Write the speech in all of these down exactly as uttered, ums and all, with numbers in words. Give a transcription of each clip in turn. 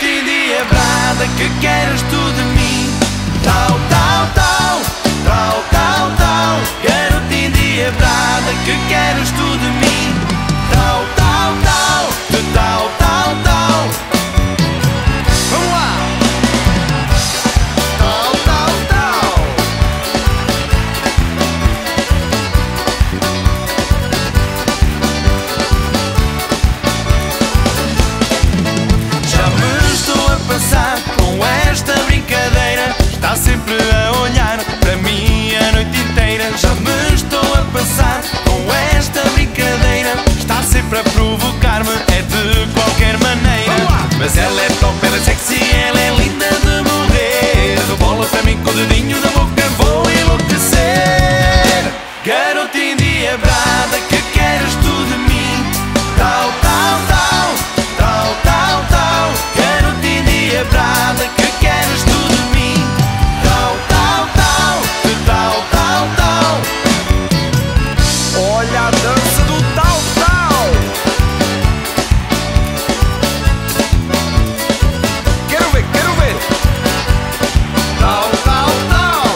Quero-te endiabrada, que queres tu de mim? Tal, tal, tal, tal, tal, tal. Quero-te endiabrada, que queres tu de mim? Tal, tal, tal, de tal, tal, tal. Vamos lá! Tal, tal, tal. Já me estou a passar com esta brincadeira. Está sempre a olhar para mim a noite inteira. Já me estou a passar com esta brincadeira. Está sempre a provocar-me, é de qualquer maneira. Mas ela é top, ela é sexy, ela é linda de morrer. Rebola para mim com o dedinho na boca, vou enlouquecer. Garota endiabrada, que queres tu de mim? Tal, tal, tal, tal, tal, tal. Garota endiabrada, que queres tu de mim? Tal, tal, tal, de tal, tal, tal. Olha a dança do tal, tal. Quero ver, quero ver. Tal, tal, tal.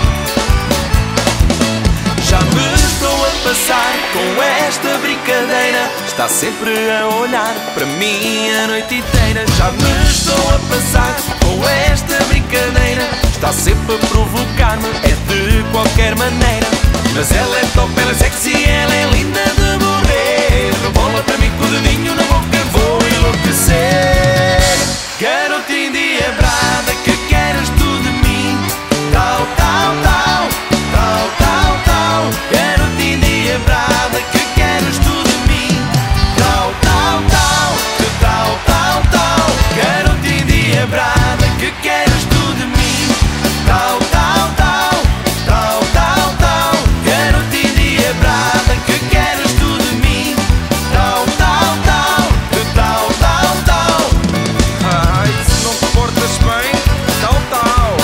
Já me estou a passar com esta brincadeira. Está sempre a olhar para mim a noite inteira. Já me estou a passar com esta brincadeira. Está sempre a provocar-me, é de qualquer maneira. Mas ela é top, ela é sexy, ela é linda de morrer. Rebola para mim com o dedinho na boca, vou enlouquecer. Garota endiabrada, que queres tu de mim? Tal, tal, tal, tal, tal, tal. Garota endiabrada, que queres tu de mim? Tal, tal, tal, de tal, tal, tal. Garota endiabrada, que queres tu de mim? Tal, tal, tal, tal, tal, tal. Garota endiabrada, que queres tu de mim? Tal, tal, tal, de tal, tal, tal. Ai, se não te portas bem, tal, tal.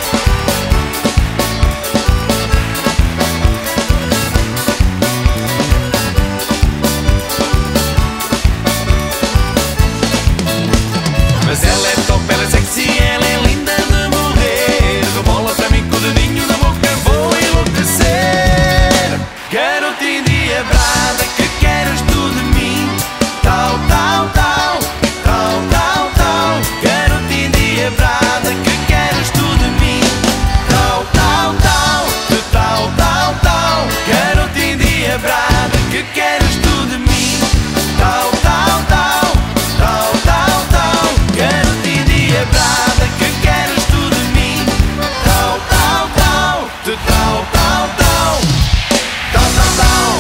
Mas ela é top, ela é sexy, ela é linda de morrer. Rebola para mim com o dedinho na boca, vou enlouquecer. Garota endiabrada, que queres tu de mim? Tal, tal, tal, tal, tal, tal. Garota endiabrada, que queres tu de mim? Tal, tal, tal, de tal, tal, tal. Garota endiabrada, que queres tu de mim? Tal, tal, tal, tal, tal, tal. Garota endiabrada, que queres tu de mim? Tal, tal, tal, de tal, tal, tal. Tal, tal, tal.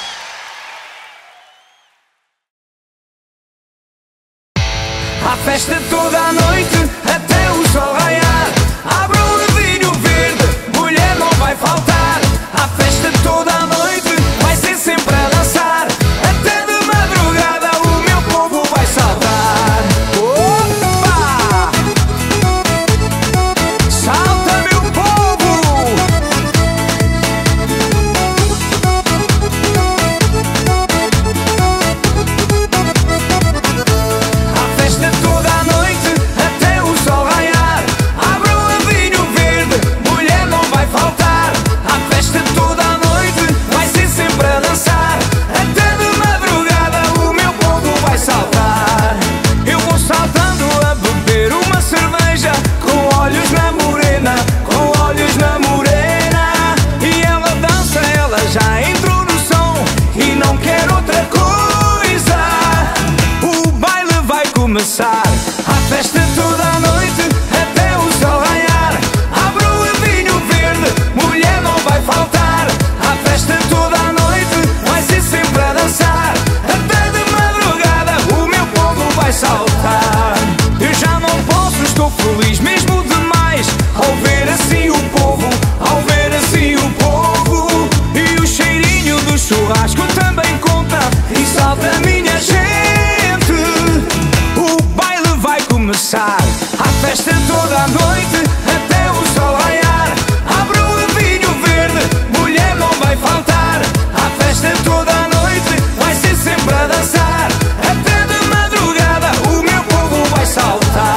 Há festa toda a noite, até o sol raiar. Abra o vinho verde, mulher não vai faltar. Há festa toda a noite, vai ser sempre a dançar. Até de madrugada o meu povo vai saltar. Opa! Salta, meu povo! Há festa toda a noite, até o sol raiar. Abra o vinho verde, mulher não vai faltar. Há festa toda a noite, vai ser sempre a dançar. Até de madrugada o meu povo vai saltar. Eu vou saltando a beber uma cerveja, com olhos na morena, com olhos na morena. E ela dança, ela já entrou no som e não quer outra coisa. O baile vai começar. Há festa toda a noite, até o sol raiar. Abra o vinho verde, mulher não vai faltar. Há festa toda a noite, vai ser sempre a dançar. Até de madrugada o meu povo vai saltar. Eu já não posso, estou feliz mesmo demais, ao ver assim o povo, ao ver assim o povo. E o cheirinho do churrasco também conta, e salta a minha gente. O baile vai começar. Há festa toda a noite, até o sol raiar. Abra o vinho verde, mulher não vai faltar. Há festa toda a noite, vai ser sempre a dançar. Até de madrugada o meu povo vai saltar.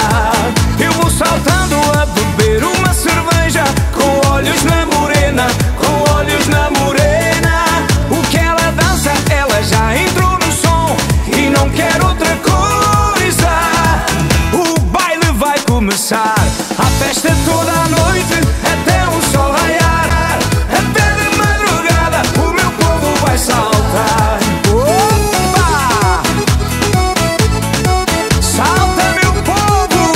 começar. A festa toda a noite, até o sol raiar. Até de madrugada o meu povo vai saltar. Opa! Salta, meu povo!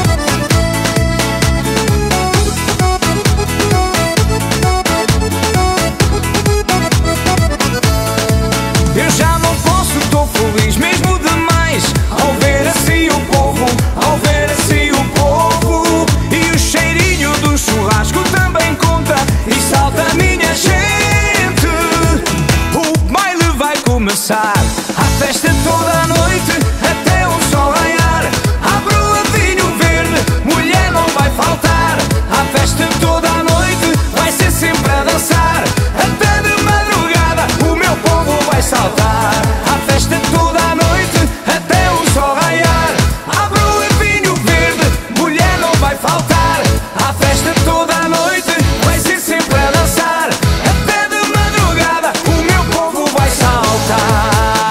Eu já não posso, tô feliz mesmo demais ao ver assim o povo, ao ver assim o povo. E o cheirinho do churrasco também conta e salta a minha gente. O baile vai começar, a festa toda a noite, até o sol raiar. Abre o vinho verde, mulher não vai faltar. A festa toda a noite vai ser sempre a dançar. Até de madrugada o meu povo vai saltar. A festa toda a noite, até o sol raiar. Abre o vinho verde, mulher não vai faltar. A festa toda a noite vai ser sempre a dançar. Até de madrugada o meu povo vai saltar.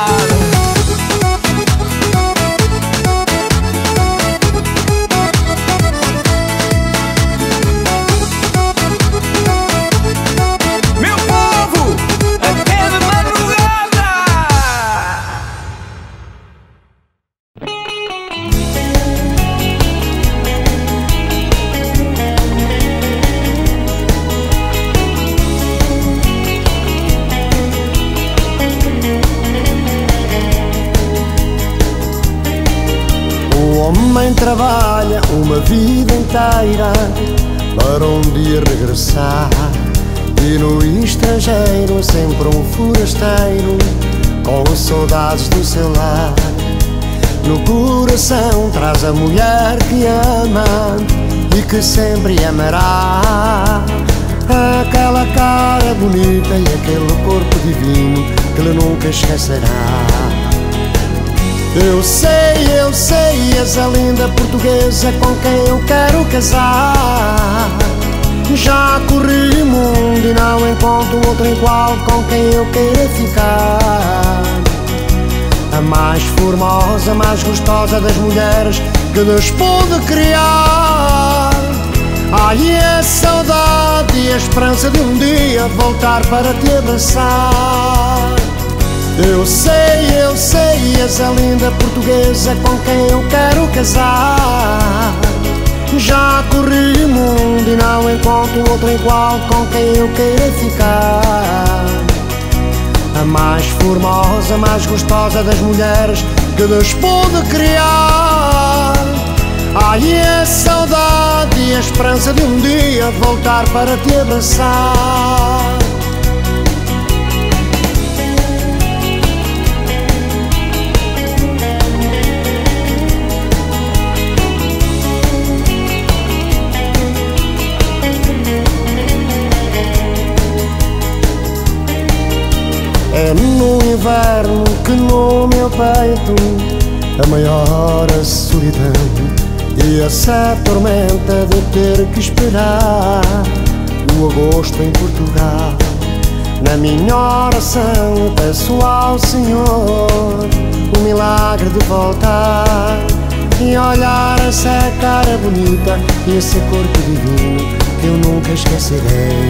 Meu povo, até de madrugada. O homem trabalha uma vida inteira para um dia regressar. E no estrangeiro é sempre um forasteiro com saudades do seu lar. No coração traz a mulher que ama e que sempre amará. Aquela cara bonita e aquele corpo divino que ele nunca esquecerá. Eu sei, eu sei, és a linda portuguesa com quem eu quero casar. Já corri o mundo e não encontro outro igual com quem eu queira ficar. A mais formosa, mais gostosa das mulheres que Deus pôde criar. Ai, a saudade e a esperança de um dia voltar para te abraçar. Eu sei, eu sei, és a linda portuguesa com quem eu quero casar. Já corri o mundo e não encontro outro igual com quem eu queira ficar. A mais formosa, mais gostosa das mulheres que Deus pôde criar. Ai, a saudade e a esperança de um dia voltar para te abraçar. É no inverno que no meu peito a maior a solidão e essa tormenta de ter que esperar o agosto em Portugal. Na minha oração peço ao Senhor o milagre de voltar e olhar essa cara bonita e esse corpo divino que eu nunca esquecerei.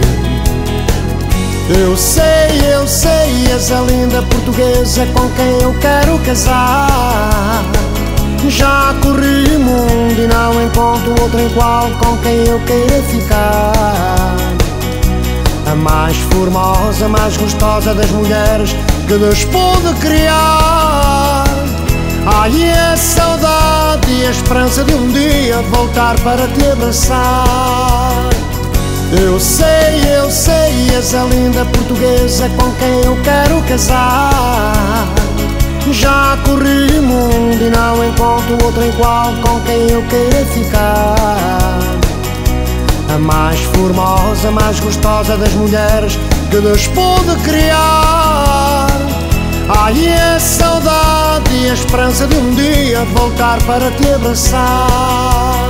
Eu sei, eu sei, és a linda portuguesa com quem eu quero casar. Já corri o mundo e não encontro outro igual com quem eu queira ficar. A mais formosa, mais gostosa das mulheres que Deus pôde criar. Ai, a saudade e a esperança de um dia voltar para te abraçar. Eu sei, eu sei, és a linda portuguesa com quem eu quero casar. Já corri o mundo e não encontro outro igual com quem eu queira ficar. A mais formosa, mais gostosa das mulheres que Deus pôde criar. Ai, a saudade e a esperança de um dia voltar para te abraçar.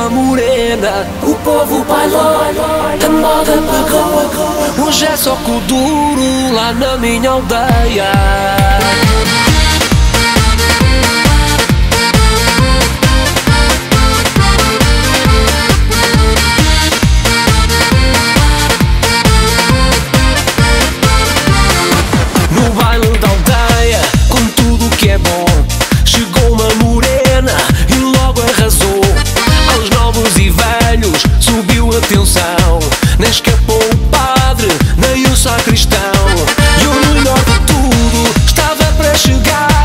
aquela morena. O povo bailou, a moda pegou. Hoje é só com o duro lá na minha aldeia. No baile da aldeia, com tudo que é bom, chegou uma morena e logo arrasou. Aos novos e velhos subiu a tensão, nem escapou o padre, nem o sacristão. E o melhor de tudo estava para chegar,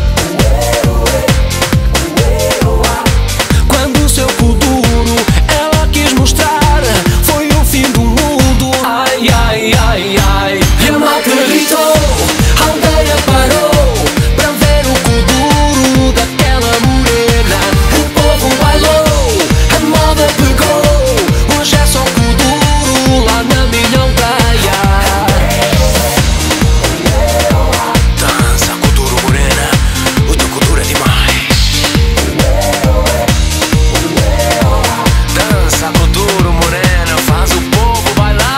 quando o seu cu duro ela quis mostrar, foi o fim do mundo. Ai, ai, ai, ai. E a malta gritou, a aldeia parou para ver o cu duro daquela morena. O povo bailou, a moda pegou. Hoje é só cu duro lá na minha aldeia. Dança cu duro, morena, o teu cu duro é demais. Dança cu duro, morena, faz o povo bailar.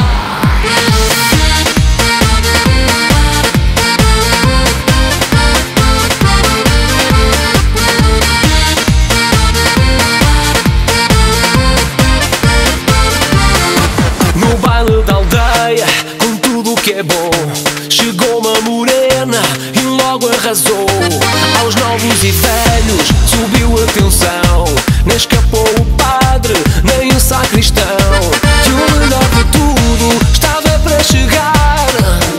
No baile da aldeia, com tudo que é bom, chegou uma morena e logo arrasou. Aos novos e velhos subiu a tensão, nem escapou o padre, nem o sacristão. E o melhor de tudo estava para chegar,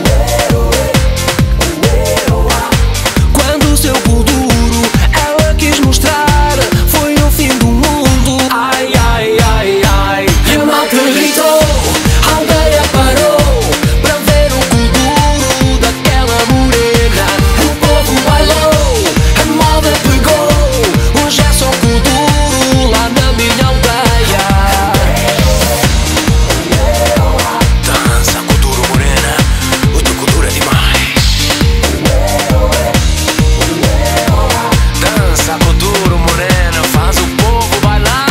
quando o seu cu duro ela quis mostrar, foi o fim do mundo. Ai, ai, ai, ai. E a malta gritou, a aldeia parou para ver o cu duro daquela morena. O povo bailou, a moda pegou. Hoje é só cu duro lá na minha aldeia. Dança cu duro, morena, o teu cu duro é demais. Dança cu duro, morena, faz o povo bailar.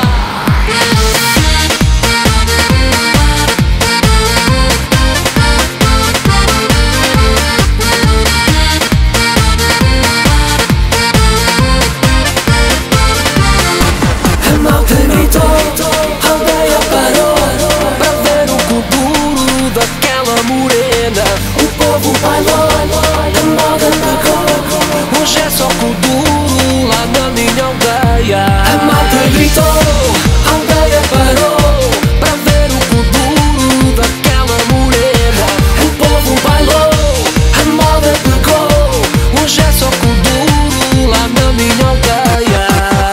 A malta gritou, a aldeia parou para ver o cu duro daquela morena. O povo bailou, a moda pegou. Hoje é só cu duro lá na minha aldeia. A malta gritou, a aldeia parou para ver o cu duro daquela morena. O povo bailou, a moda pegou. Hoje é só cu duro lá na minha aldeia.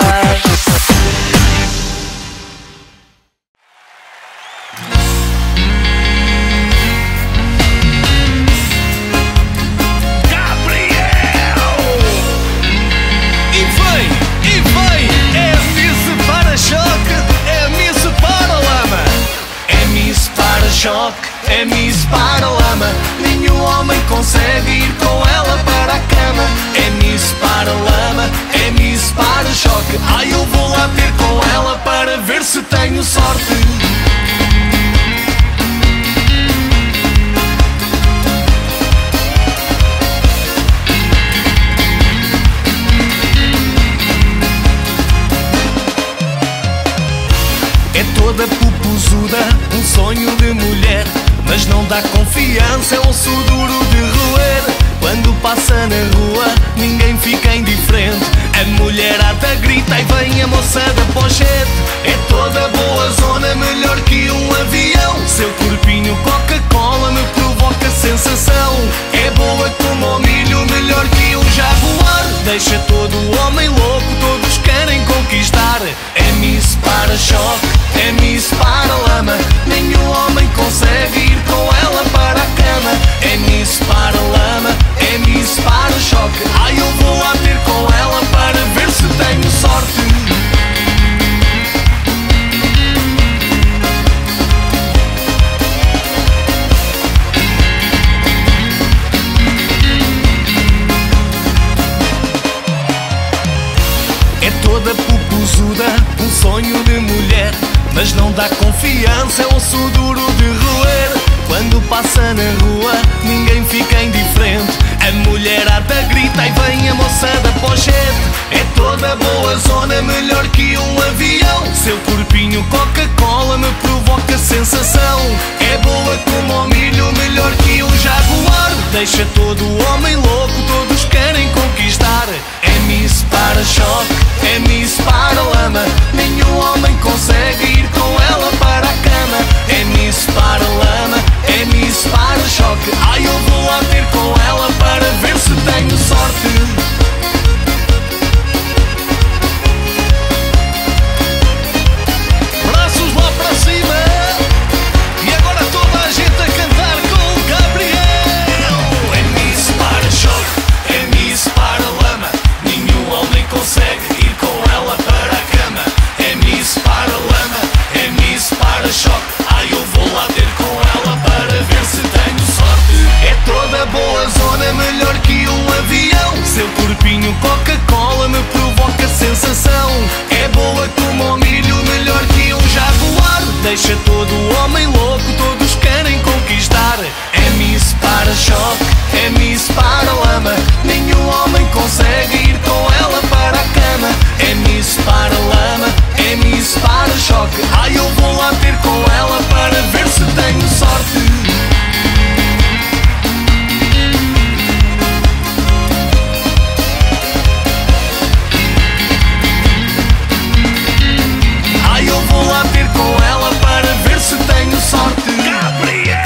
E vem, e vem, é Miss Para-Choque, é Miss Para-Lama. É Miss Para-Choque, é Miss Para-Lama. Nenhum homem consegue ir com ela para a cama. É Miss Para-Lama, é Miss Para-Choque. Ai, eu vou lá ter com ela para ver se tenho sorte. É toda pupuzuda, um sonho de mulher, mas não dá confiança, é um osso duro de roer. Quando passa na rua, ninguém fica indiferente. A mulherada grita e vem a moça da pochete. É toda boa zona, melhor que um avião. Seu corpinho Coca-Cola me provoca sensação. É boa como o milho, melhor que um jaguar. Deixa todo homem louco, todos querem conquistar. É Miss Para-Choque, é Miss Para-Lama. Nenhum homem consegue ir com ela para a cama. É Miss Para-Lama, é Miss Para-Choque. Ai, eu vou lá ter com ela para ver se tenho sorte. mas não dá confiança, é um osso duro de roer. Quando passa na rua, ninguém fica indiferente. A mulherada grita e vem a moça da pochete. É toda boa zona, melhor que um avião. Seu corpinho Coca-Cola me provoca sensação. É boa como o milho, melhor que um jaguar. Deixa todo homem louco, todos querem conquistar. É Miss Para-choque, é Miss Para-lama. Nenhum homem consegue ir com ela para a cama. É Miss Para-lama, é Miss Para-choque. Ai, eu vou lá ter com ela para ver se tenho sorte. Braços lá para cima. E agora toda a gente a cantar com o Gabriel. É Miss Para-choque, é Miss Para-lama. Nenhum homem consegue ir com ela para a cama. É Miss Para-lama, é Miss Para-choque. Ai, eu vou lá ter com ela para ver se tenho sorte. É toda boa zona, melhor que um avião. Seu corpinho Coca-Cola me provoca sensação. É boa como o milho, melhor que um jaguar. Deixa todo homem louco, todos querem conquistar. É Miss Para-choque, é Miss Para-lama. Nenhum homem consegue ir com ela para a cama. É Miss Para-lama, é Miss Para-choque. Ai, eu vou lá ter com ela para ver se tenho sorte. Ai, eu vou lá ter com ela para ver se tenho sorte. Gabriel!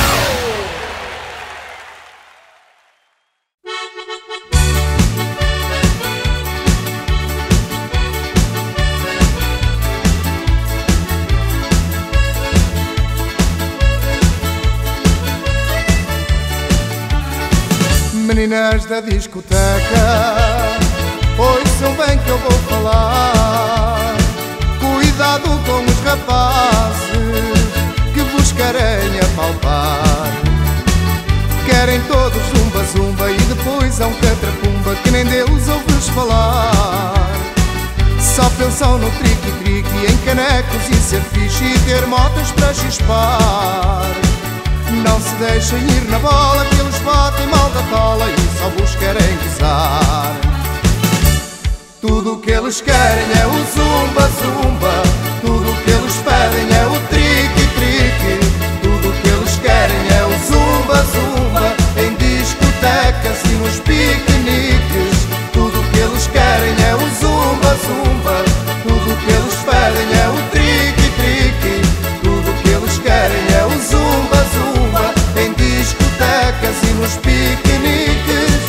Meninas da discoteca, ouçam bem que eu vou falar. Cuidado com os rapazes que vos querem apalpar. Querem todos zumba zumba e depois há um catrapumba que nem deles ouves falar. Só pensam no triqui-triqui, em canecos e ser fixe e ter motas para chispar. Não se deixem ir na bola que eles batem mal da tola e só vos querem gozar. Tudo o que eles querem é o zumba zumba. Tudo o que eles pedem é o triqui-triqui. Tudo o que eles querem é o zumba zumba. Em discotecas e nos piqueniques. Tudo o que eles querem é o zumba zumba. Tudo o que eles pedem é o triqui-triqui. Tudo o que eles querem é o zumba zumba. Em discotecas e nos piqueniques.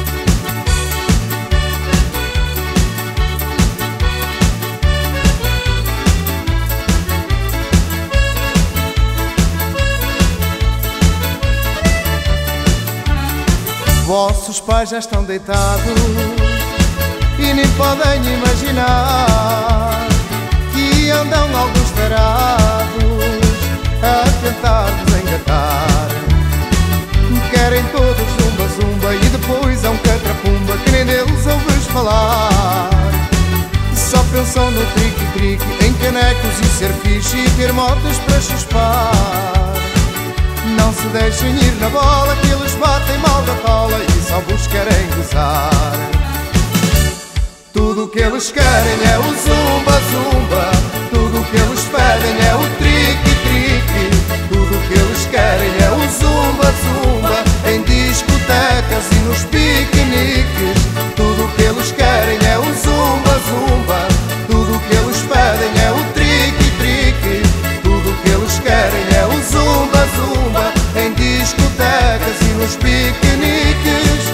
Vossos pais já estão deitados e nem podem imaginar que andam alguns tarados a tentar vos engatar. Querem todos zumba zumba e depois há um catrapumba que nem deles ouves falar. Só pensam no triqui-triqui, em canecos e ser fixe e ter motas para chispar. Não se deixem ir na bola que eles batem mal da tola e só vos querem gozar. Tudo o que eles querem é o zumba zumba. Tudo o que eles pedem é o triqui-triqui. Tudo o que eles querem é o zumba zumba. Em discotecas e nos piqueniques. Tudo o que eles querem é o zumba zumba. Tudo o que eles pedem é o triqui-triqui. Tudo o que eles querem é o zumba zumba. Em discotecas e nos piqueniques.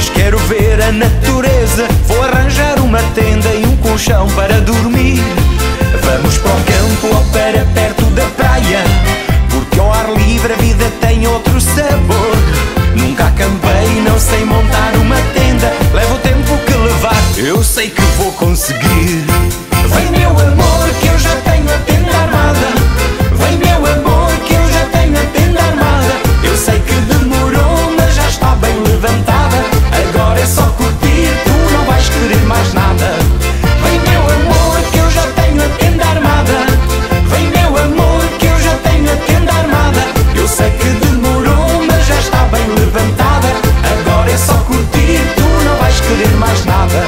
coisas, quero ver a natureza. Vou arranjar uma tenda e um colchão para dormir. Vamos para o campo ou para perto da praia, porque ao ar livre a vida tem outro sabor. Nunca acampei, não sei montar uma tenda. Leva o tempo que levar, eu sei que vou conseguir. Vem meu amor que eu já tenho a tenda armada. Vem meu amor que eu já tenho a tenda armada. Eu sei que demorou, mas já está bem levantada. Agora é só curtir, tu não vais querer mais nada. Vem meu amor que eu já tenho a tenda armada. Vem meu amor que eu já tenho a tenda armada. Eu sei que demorou, mas já está bem levantada. Agora é só curtir, tu não vais querer mais nada.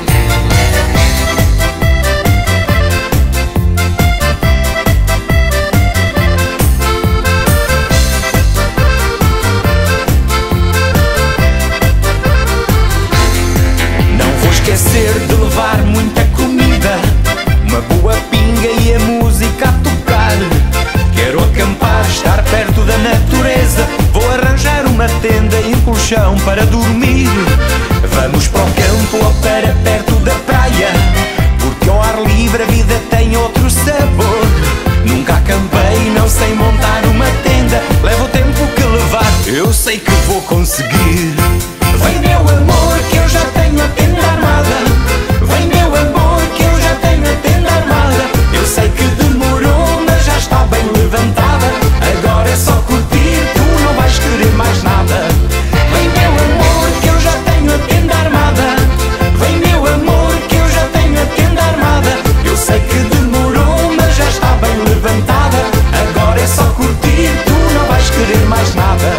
Esquecer de levar muita comida, uma boa pinga e a música a tocar. Quero acampar, estar perto da natureza. Vou arranjar uma tenda e um colchão para dormir. Vamos para o campo ou para perto da praia, porque ao ar livre a vida tem outro sabor. Nunca acampei, não sei montar uma tenda. Leva o tempo que levar, eu sei que vou conseguir. Vem meu amor que eu já tenho a tenda armada. Vem meu amor que eu já tenho a tenda armada. Eu sei que demorou, mas já está bem levantada. Agora é só curtir, tu não vais querer mais nada. Vem meu amor que eu já tenho a tenda armada. Vem meu amor que eu já tenho a tenda armada. Eu sei que demorou, mas já está bem levantada. Agora é só curtir, tu não vais querer mais nada.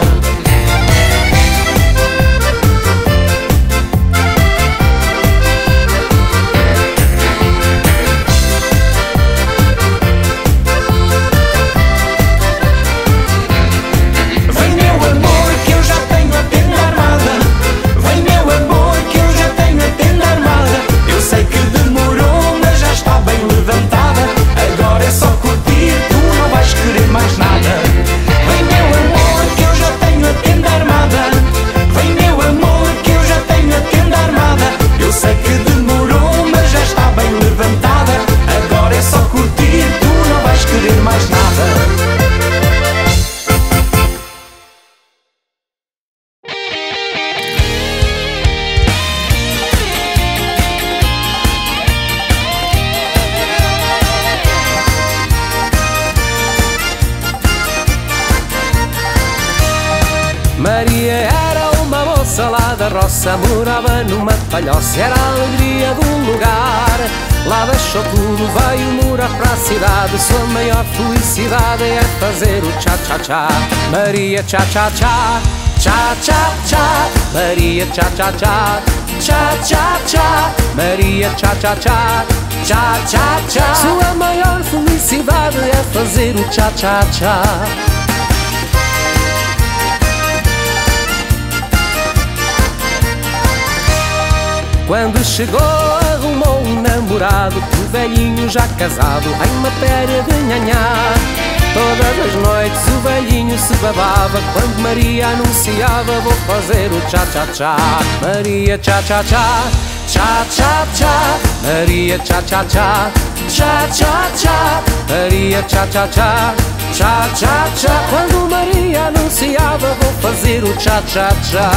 Maria era uma moça lá da roça, morava numa palhoça, era a alegria do lugar. Lá deixou tudo, veio morar para a cidade. Sua maior felicidade é fazer o tchá-tchá-tchá. Maria tchá-tchá-tchá, tchá-tchá-tchá. Maria tchá-tchá-tchá, tchá-tchá-tchá. Maria tchá-tchá-tchá, tchá-tchá-tchá. Sua maior felicidade é fazer o tchá-tchá-tchá. Quando chegou arrumou um namorado, o velhinho já casado em matéria de nhanhá. Todas as noites o velhinho se babava quando Maria anunciava: vou fazer o tchá-tchá-tchá. Maria tchá-tchá-tchá, tchá-tchá-tchá. Maria tchá-tchá-tchá, tchá-tchá-tchá. Maria tchá-tchá-tchá, tchá-tchá-tchá. Quando Maria anunciava: vou fazer o tchá-tchá-tchá.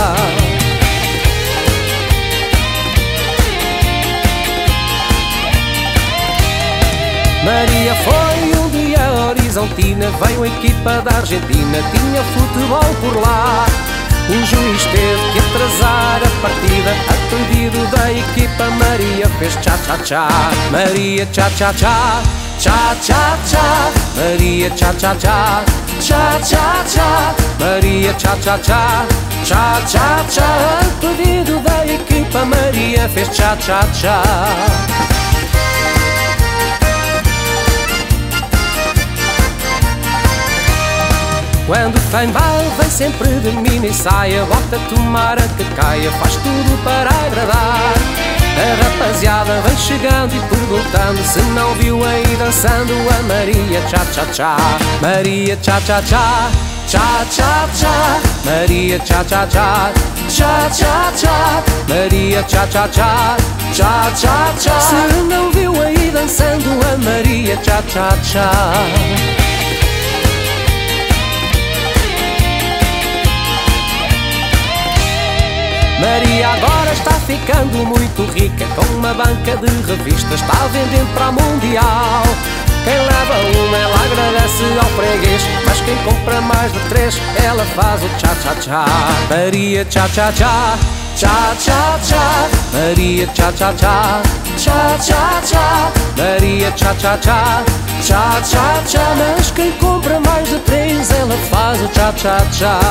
Maria foi um dia a Horizontina, veio a equipa da Argentina, tinha futebol por lá. O juiz teve que atrasar a partida, a pedido da equipa Maria fez tchá-tchá-tchá. Maria tchá-tchá-tchá, tchá-tchá-tchá. Maria tchá-tchá-tchá, tchá-tchá-tchá. Maria tchá-tchá-tchá, tchá-tchá-tchá. A pedido da equipa Maria fez tchá-tchá-tchá. Quando tem baile vem sempre de mini saia, bota tomara que caia, faz tudo para agradar. A rapaziada vem chegando e perguntando se não viu aí dançando a Maria tchá-tchá-tchá. Maria tchá-tchá-tchá, tchá-tchá-tchá. Maria tchá-tchá-tchá, tchá, tchá, tchá. Maria, tchá, tchá, tchá, tchá, tchá, tchá. Se não viu aí dançando a Maria, tchá, tchá, tchá. Maria agora está ficando muito rica, com uma banca de revistas está vendendo para a Mundial. Quem leva uma ela agradece ao freguês, mas quem compra mais de três ela faz o tchá tchá tchá. Maria tchá tchá tchá, tchá tchá tchá. Maria tchá tchá tchá, tchá tchá tchá. Maria tchá tchá tchá, tchá tchá tchá. Mas quem compra mais de três ela faz o tchá tchá tchá.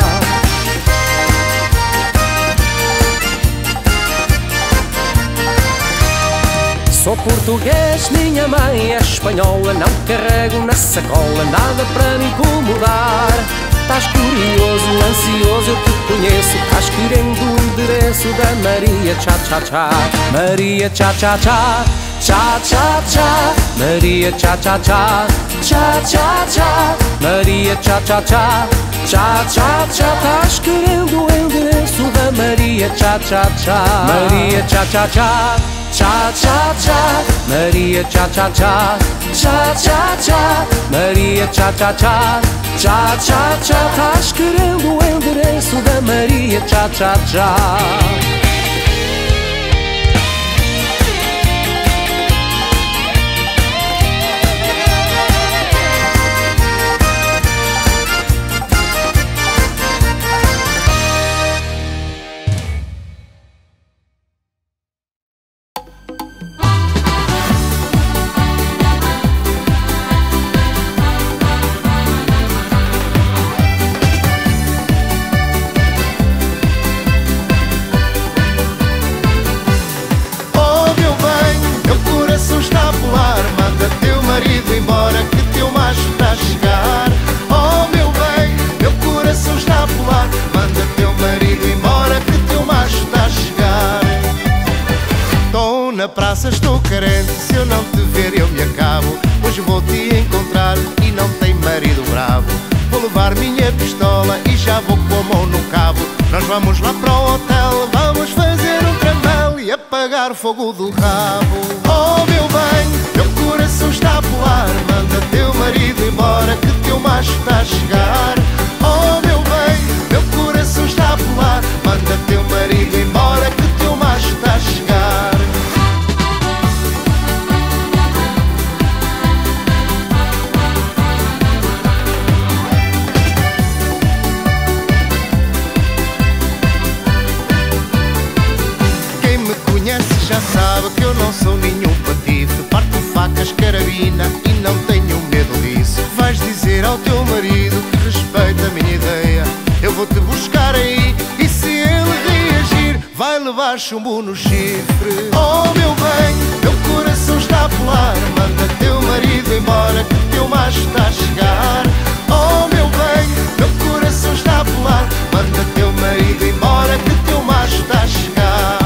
Sou português, minha mãe é espanhola, não carrego na sacola nada para me incomodar. Estás curioso, ansioso, eu te conheço, estás querendo o endereço da Maria tchá tchá tchá. Maria tchá tchá tchá, tchá tchá tchá. Maria tchá tchá tchá, tchá tchá tchá. Maria tchá tchá tchá, tchá tchá tchá. Estás querendo o endereço da Maria tchá tchá tchá. Maria tchá tchá tchá, tchá tchá tchá. Maria tchá tchá tchá, tchá tchá tchá. Maria tchá tchá tchá, tchá tchá tchá. Estás querendo o endereço da Maria tchá tchá tchá. Embora que teu macho está a chegar. Oh meu bem, meu coração está a pular. Manda teu marido embora que teu macho está a chegar. Estou na praça, estou carente, se eu não te ver eu me acabo. Hoje vou te encontrar e não tem marido bravo. Vou levar minha pistola e já vou com a mão no cabo. Nós vamos lá para o hotel, vamos fazer um tramel e apagar o fogo do rabo. Oh meu bem, meu coração está a pular. Manda teu marido embora que teu macho está a chegar. Oh meu bem, meu coração está a pular. Manda teu marido embora que teu macho está a chegar. Quem me conhece já sabe que eu não sou nenhum patife. Parto facas, carabina e não tenho medo disso. Vais dizer ao teu marido que respeita a minha ideia. Eu vou te buscar aí e se ele reagir vai levar chumbo no chifre. Oh meu bem, meu coração está a pular. Manda teu marido embora que teu macho está a chegar. Oh meu bem, meu coração está a pular. Manda teu marido embora que teu macho está a chegar.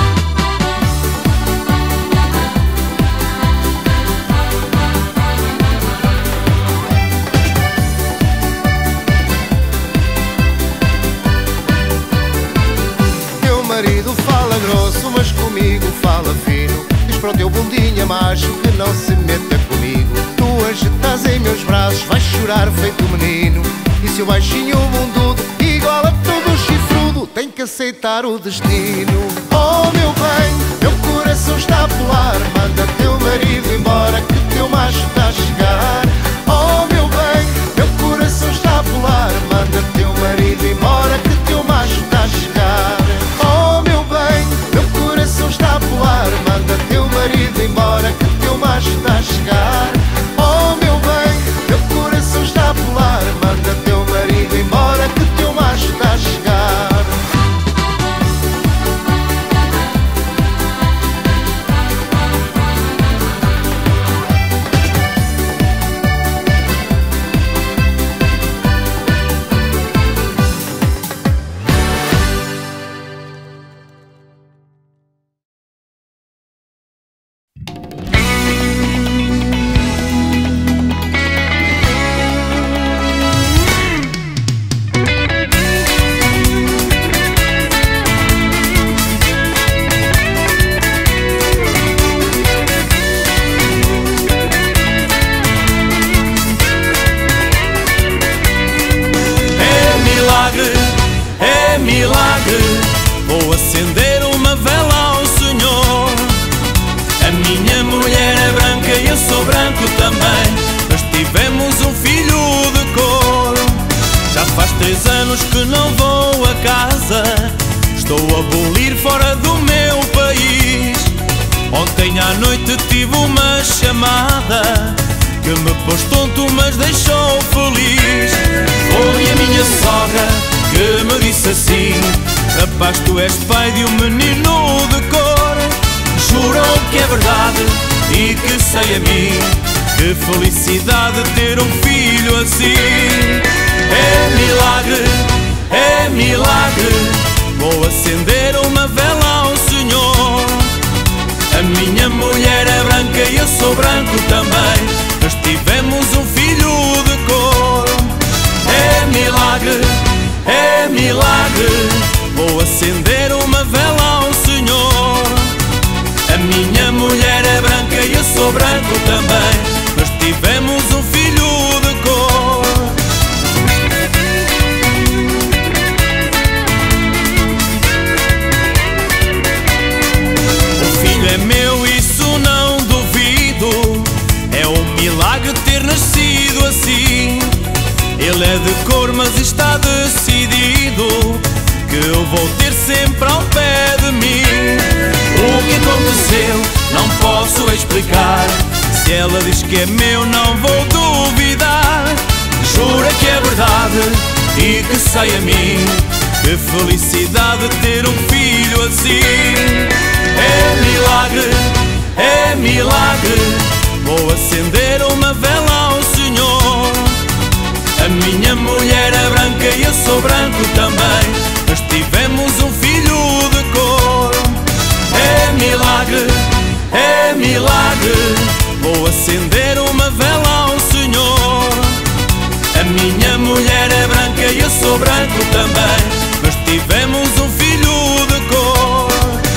Mas comigo fala fino. Diz para o teu bundinha macho que não se meta comigo. Tu hoje estás em meus braços, vais chorar feito menino. E se o baixinho bundudo igual a todo chifrudo tem que aceitar o destino. Oh meu bem, meu coração está a pular. Manda teu marido embora que teu macho está a chegar. Oh meu bem, meu coração está a pular. Manda teu marido embora que teu macho está a chegar. Oh meu bem, meu coração está a pular. Manda teu marido embora que teu macho está a chegar. Oh meu bem, meu coração está a pular. Manda teu marido embora que teu macho está a chegar. sou branco também, mas tivemos um filho de cor. Já faz três anos que não vou a casa, estou a bolir fora do meu país. Ontem à noite tive uma chamada que me pôs tonto mas deixou feliz. Foi a minha sogra que me disse assim: rapaz, tu és pai de um menino de cor. Jurou que é verdade e que sei a mim, que felicidade ter um filho assim. É milagre, é milagre, vou acender uma vela ao Senhor. A minha mulher é branca e eu sou branco também, mas tivemos um filho de cor. É milagre, é milagre, vou acender uma vela ao Senhor. A minha mulher é branca e eu sou branco também, mas tivemos um filho de cor. O filho é meu, isso não duvido, é um milagre ter nascido assim. Ele é de cor mas está decidido que eu vou ter sempre ao pé de mim. O que aconteceu não posso explicar, se ela diz que é meu não vou duvidar. Jura que é verdade e que sei a mim, que felicidade ter um filho assim. É milagre, é milagre, vou acender uma vela ao Senhor. A minha mulher é branca e eu sou branco também, mas tivemos um filho de cor. É milagre, é milagre, vou acender uma vela ao Senhor. A minha mulher é branca e eu sou branco também, mas tivemos um filho de cor.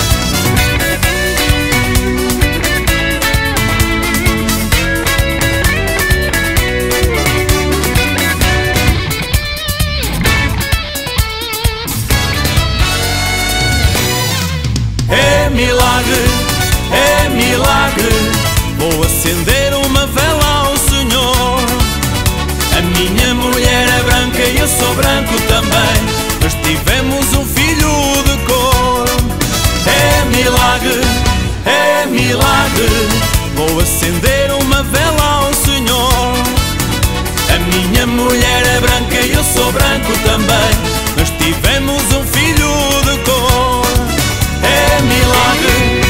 É milagre, é milagre, vou acender uma vela ao Senhor. A minha mulher é branca e eu sou branco também, mas tivemos um filho de cor. É milagre, é milagre, vou acender uma vela ao Senhor. A minha mulher é branca e eu sou branco também, mas tivemos um filho de cor. É milagre.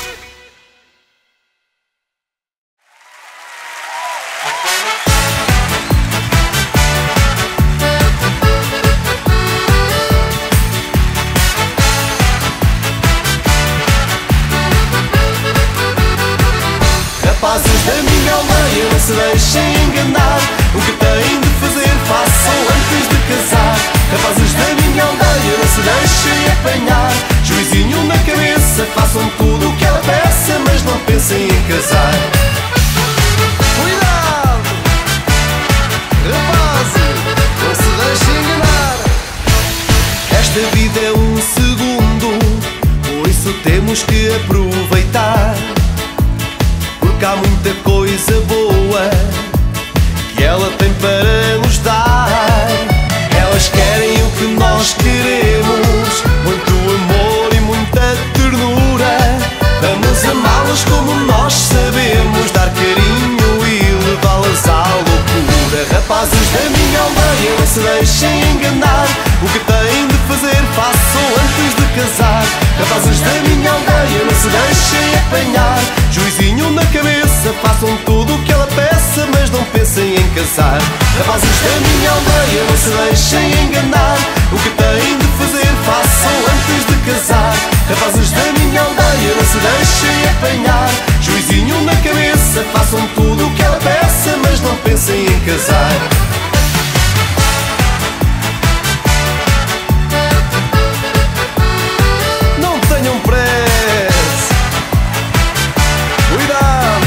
Rapazes da minha aldeia, não se deixem enganar, o que têm de fazer façam antes de casar. Rapazes da minha aldeia, não se deixem apanhar, juizinho na cabeça, façam tudo o que ela peça, mas não pensem em casar. Cuidado! Rapazes, não se deixem enganar. Esta vida é um segundo, por isso temos que aproveitar, porque há muita coisa boa que ela tem para nos dar. Elas querem o que nós queremos, muito amor e muita ternura. Vamos amá-las como nós sabemos, dar carinho e levá-las à loucura. Rapazes da minha aldeia, não se deixem enganar, o que têm de fazer façam antes de casar. Rapazes da minha aldeia, não se deixem apanhar, juizinho na cabeça, façam tudo o que ela peça, mas não pensem em casar. Rapazes da minha aldeia, não se deixem enganar, o que têm de fazer façam antes de casar. Rapazes da minha aldeia, não se deixem apanhar, juizinho na cabeça, façam tudo o que ela peça, mas não pensem em casar. Não tenham pressa, cuidado.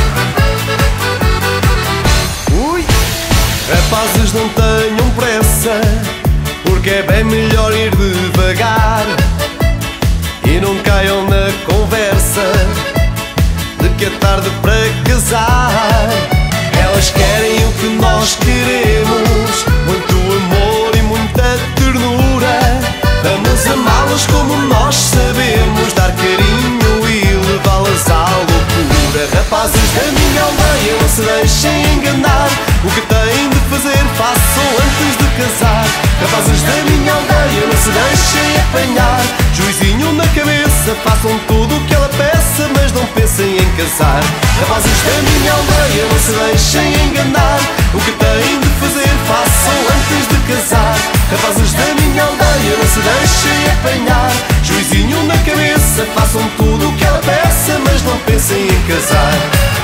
Ui, rapazes, não tenham pressa, porque é bem melhor ir devagar e não caiam na conversa de nunca é tarde para casar. Elas querem o que nós queremos, muito amor e muita ternura. Vamos amá-las como nós sabemos, dar carinho e levá-las à loucura. Rapazes da minha aldeia, não se deixem enganar, o que têm de fazer façam antes de casar. Rapazes da minha aldeia, não se deixem apanhar, juizinho na cabeça, façam tudo o que ela peça, mas não pensem em casar. Rapazes da minha aldeia, não se deixem enganar, o que têm de fazer façam antes de casar. Rapazes da minha aldeia, não se deixem apanhar, juizinho na cabeça, façam tudo o que ela peça, mas não pensem em casar.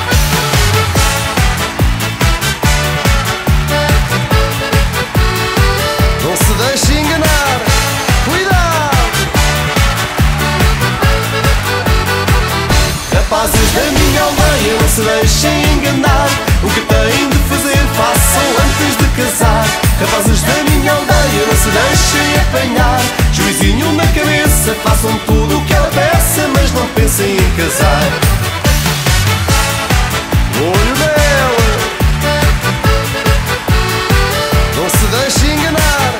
Não se deixe enganar, cuidado! Rapazes da minha aldeia, não se deixem enganar, o que têm de fazer façam antes de casar. Rapazes da minha aldeia, não se deixem apanhar, juizinho na cabeça, façam tudo o que ela peça, mas não pensem em casar. Olho dela, não se deixe enganar.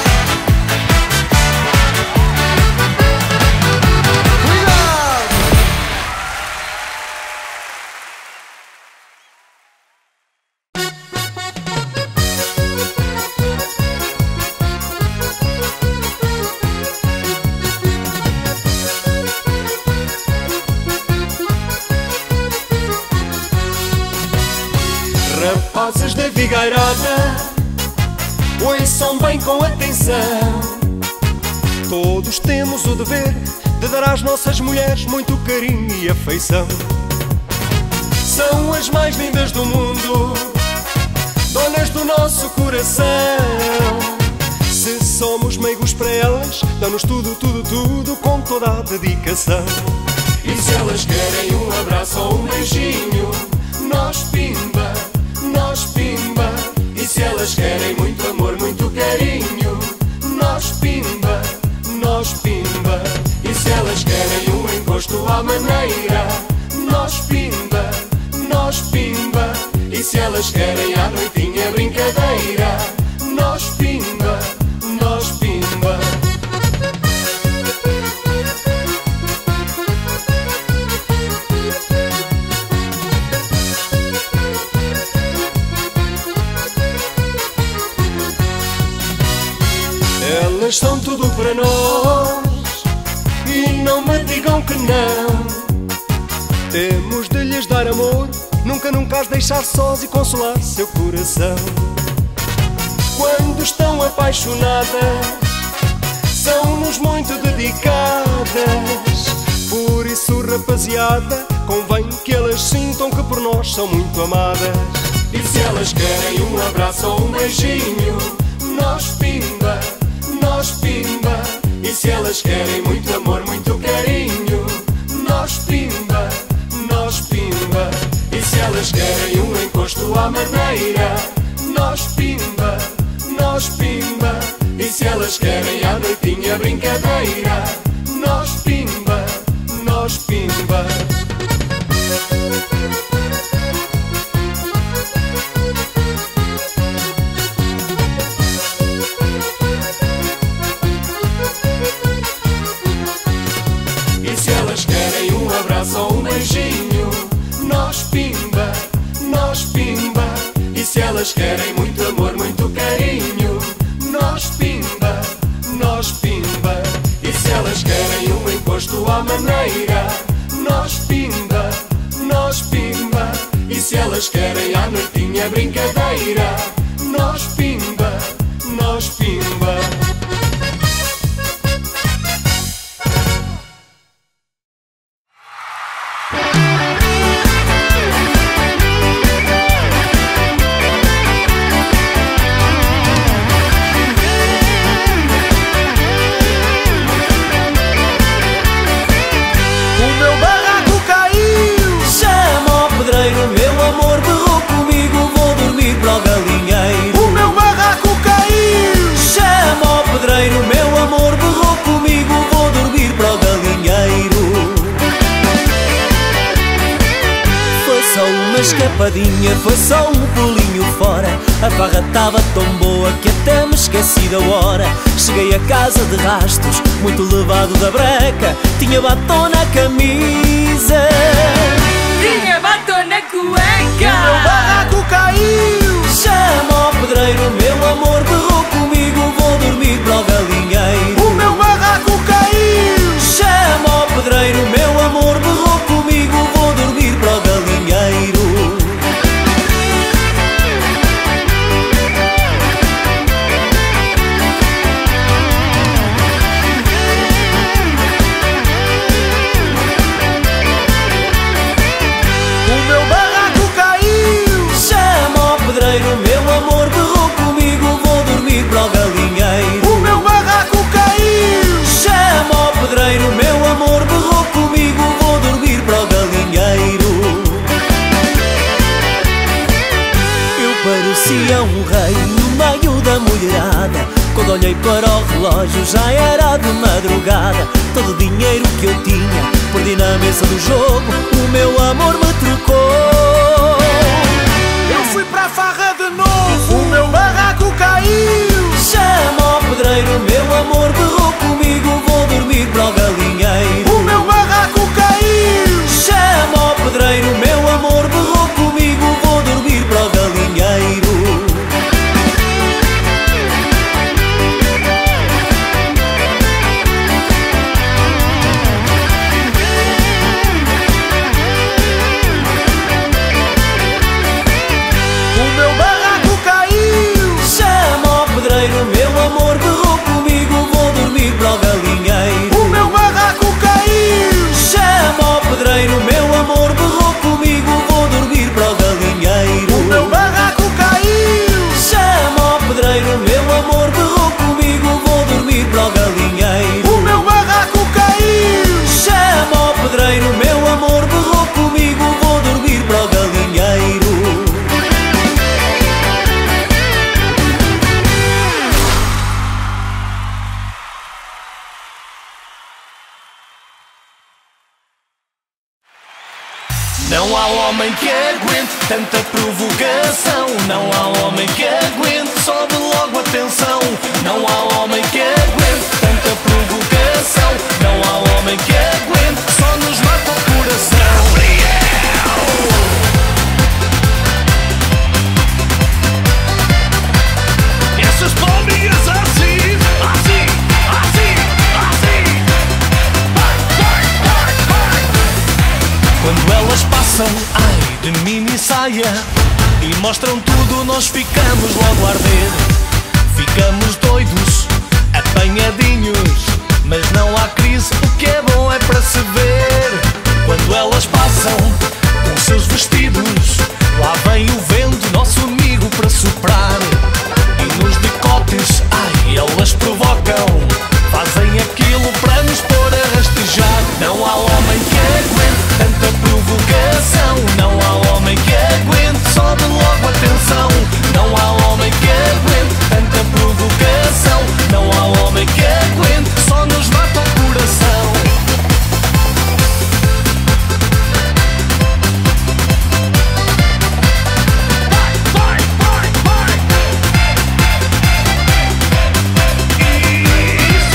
Rapazes da Figueirada, ouçam bem com atenção. Todos temos o dever de dar às nossas mulheres muito carinho e afeição. São as mais lindas do mundo, donas do nosso coração. Se somos meigos para elas, dão-nos tudo, tudo, tudo com toda a dedicação. E se elas querem um abraço ou um beijinho, nós pimba, nós pimba. E se elas querem muito amor, muito carinho, nós pimba, nós pimba. E se elas querem um encosto à maneira, nós pimba, nós pimba. E se elas querem à noitinha brincadeira, nós pimba, nós pimba. Elas são tudo para nós e não me digam que não. Temos de lhes dar amor, nunca, nunca as deixar sós e consolar seu coração. Quando estão apaixonadas, são-nos muito dedicadas. Por isso, rapaziada, convém que elas sintam que por nós são muito amadas. E se elas querem um abraço ou um beijinho, nós pimba, nós pimba. E se elas querem muito amor, muito carinho, nós pimba, nós pimba. E se elas querem um encosto à maneira, nós pimba, nós pimba. E se elas querem à noitinha brincadeira, nós pimba, nós pimba. E se elas querem um abraço ou um beijinho, nós pimba, nós pimba. E se elas querem muito amor, muito carinho, nós pimba, nós pimba. E se elas querem um encosto à maneira, nós pimba, nós pimba. E se elas querem à noitinha brincadeira, nós pimba, nós pimba. Meu amor berrou comigo, vou dormir para o galinheiro. O meu barraco caiu. Chama chapadinha foi só um pulinho fora. A farra tava tão boa que até me esqueci da hora. Cheguei a casa de rastos, muito levado da breca. Tinha batom na camisa, tinha batom na cueca. O meu barraco caiu. Chama o pedreiro, meu amor, berrou comigo, vou dormir para o galinheiro. O meu barraco caiu. Chama o pedreiro, meu amor, berrou comigo, vou dormir para o galinheiro. O meu barraco caiu. Chama o pedreiro, meu amor, berrou comigo, vou dormir para o galinheiro. O meu barraco caiu. Chama o pedreiro, meu amor, berrou comigo, vou dormir para o galinheiro. Eu parecia um rei no meio da mulherada. Quando olhei para o relógio já era de madrugada. Todo o dinheiro que eu tinha perdi na mesa do jogo. O meu amor me trocou. Eu fui para a farra de novo. O meu barraco caiu. Chama o pedreiro, meu amor, berrou comigo, vou dormir para o galinheiro. O meu barraco caiu. Chama o pedreiro, meu amor, berrou comigo, vou dormir para o galinheiro. O meu barraco caiu. Chama o pedreiro, meu amor, berrou comigo, vou dormir para o galinheiro. O meu barraco caiu. Chama o pedreiro, meu amor, berrou comigo, vou dormir para o galinheiro. O meu barraco caiu. Chama o pedreiro, meu amor, berrou comigo, vou dormir para o galinheiro. O meu barraco caiu. Chama o pedreiro, meu amor, berrou comigo, vou dormir para o galinheiro. Não há homem que aguente tanta provocação. Não há homem que aguente, sobe logo a tensão. Não há homem que aguente tanta provocação. Não há homem que aguente, só nos mata o coração. Essas palminhas assim, assim, assim, assim. Vai, vai, vai, vai. Quando elas passam, ai, de mini saia e mostram tudo, nós ficamos logo a arder. Ficamos doidos, apanhadinhos, mas não há crise, o que é bom é para se ver. Quando elas passam com seus vestidos, lá vem o vento, nosso amigo, para soprar. E nos decotes, ai, elas provocam, fazem aquilo para nos pôr a rastejar. Não há homem que aguente tanta provocação. Não há homem que aguente, sobe logo a tensão. Não há homem que aguente tanta provocação. Não há homem que aguente, só nos mata o coração. Vai, vai, vai, vai. Isso.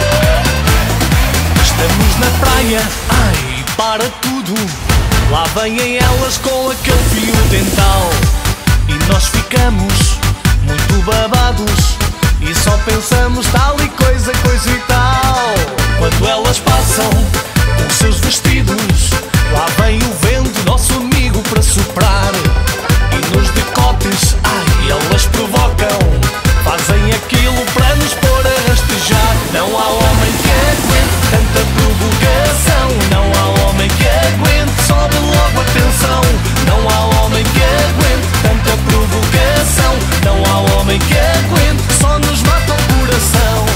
Estamos na praia, ai, para tudo. Lá vêm elas com aquele fio dental e nós ficamos muito babados e só pensamos tal e coisa, coisa e tal. Quando elas passam com seus vestidos, lá vem o vento, nosso amigo, para soprar. E nos decotes, ai, elas provocam, fazem aquilo para nos pôr a rastejar. Não há homem que aguente tanta provocação. Não há homem que aguente, sobe logo a tensão. Não há homem que aguente tanta provocação. Não há homem que aguente, só nos mata o coração.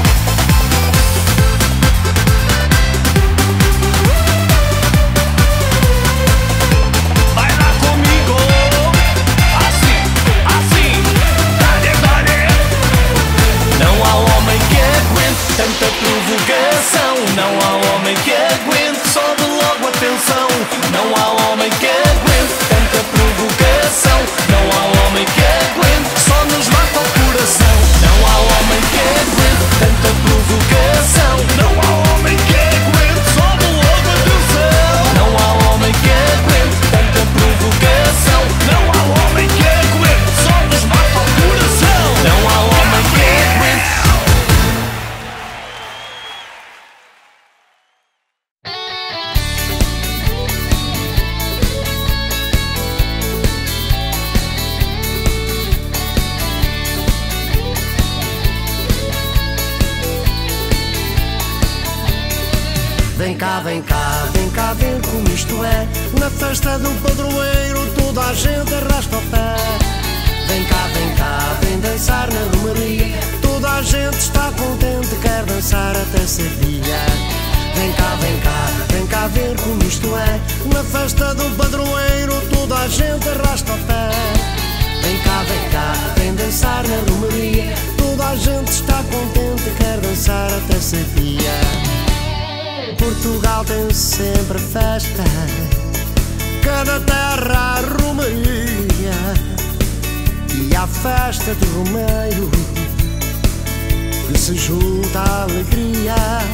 Vai lá comigo, assim, assim, dale, dale. Não há homem que aguente tanta provocação. Não há homem que aguente, sobe logo a tensão. Não há homem que aguente tanta provocação. tanta provocação. Não há homem que aguente, sobe logo a tensão. Não há homem que aguente, tanta provocação. Não há homem que aguente, só nos mata o coração. Não há homem que aguente. Vem cá, vem cá, vem cá ver como isto é. Na festa do padroeiro toda a gente arrasta o pé. Vem cá, vem cá, vem dançar na romaria. Toda a gente está contente, quer dançar até ser dia. Vem cá, vem cá, vem cá ver como isto é. Na festa do padroeiro toda a gente arrasta o pé. Vem cá, vem cá, vem dançar na romaria. Toda a gente está contente, quer dançar até ser dia. Portugal tem sempre festa, cada terra a romaria. E à festa do romeiro que se junta a alegria.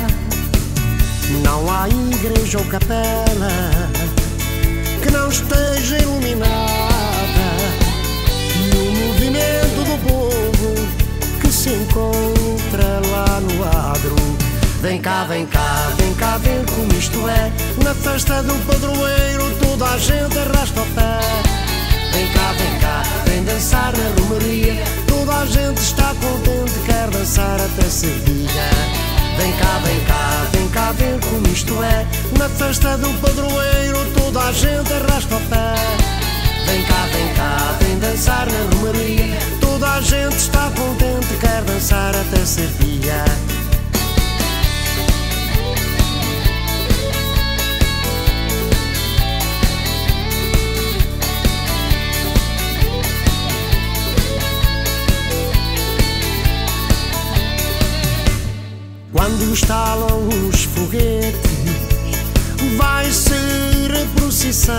Não há igreja ou capela que não esteja iluminada. E o movimento do povo que se encontra lá no adro. Vem cá, vem cá, vem cá ver como isto é. Na festa do padroeiro toda a gente arrasta o pé. Vem cá, vem cá, vem dançar na romaria. Toda a gente está contente, quer dançar até ser dia. Vem cá, vem cá, vem cá ver como isto é. Na festa do padroeiro toda a gente arrasta o pé. Vem cá, vem cá, vem dançar na romaria. Toda a gente está contente, quer dançar até ser dia. Quando estalam os foguetes, vai ser a procissão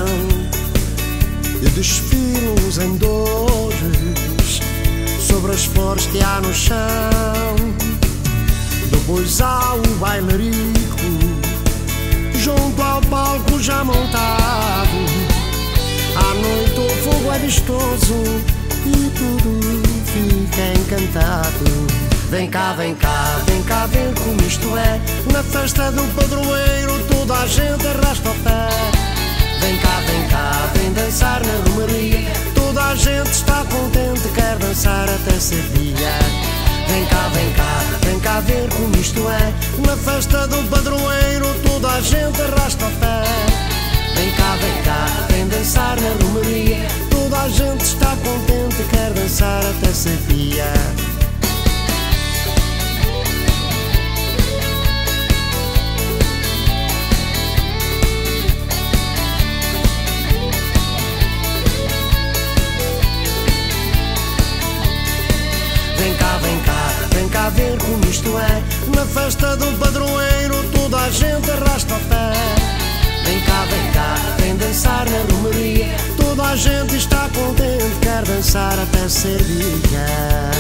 e desfilam os andores sobre as flores que há no chão. Depois há o bailarico junto ao palco já montado. À noite o fogo é vistoso e tudo fica encantado. Vem cá, vem cá, vem cá ver como isto é. Na festa do padroeiro toda a gente arrasta o pé. Vem cá, vem cá, vem dançar na romaria. Toda a gente está contente, quer dançar até ser dia. Vem cá, vem cá, vem cá ver como isto é. Na festa do padroeiro toda a gente arrasta o pé. Vem cá, vem cá, vem dançar na romaria. Toda a gente está contente, quer dançar até ser dia. Vem cá, vem cá, vem cá ver como isto é. Na festa do padroeiro toda a gente arrasta o pé. Vem cá, vem cá, vem dançar na romaria. Toda a gente está contente, quer dançar até ser dia.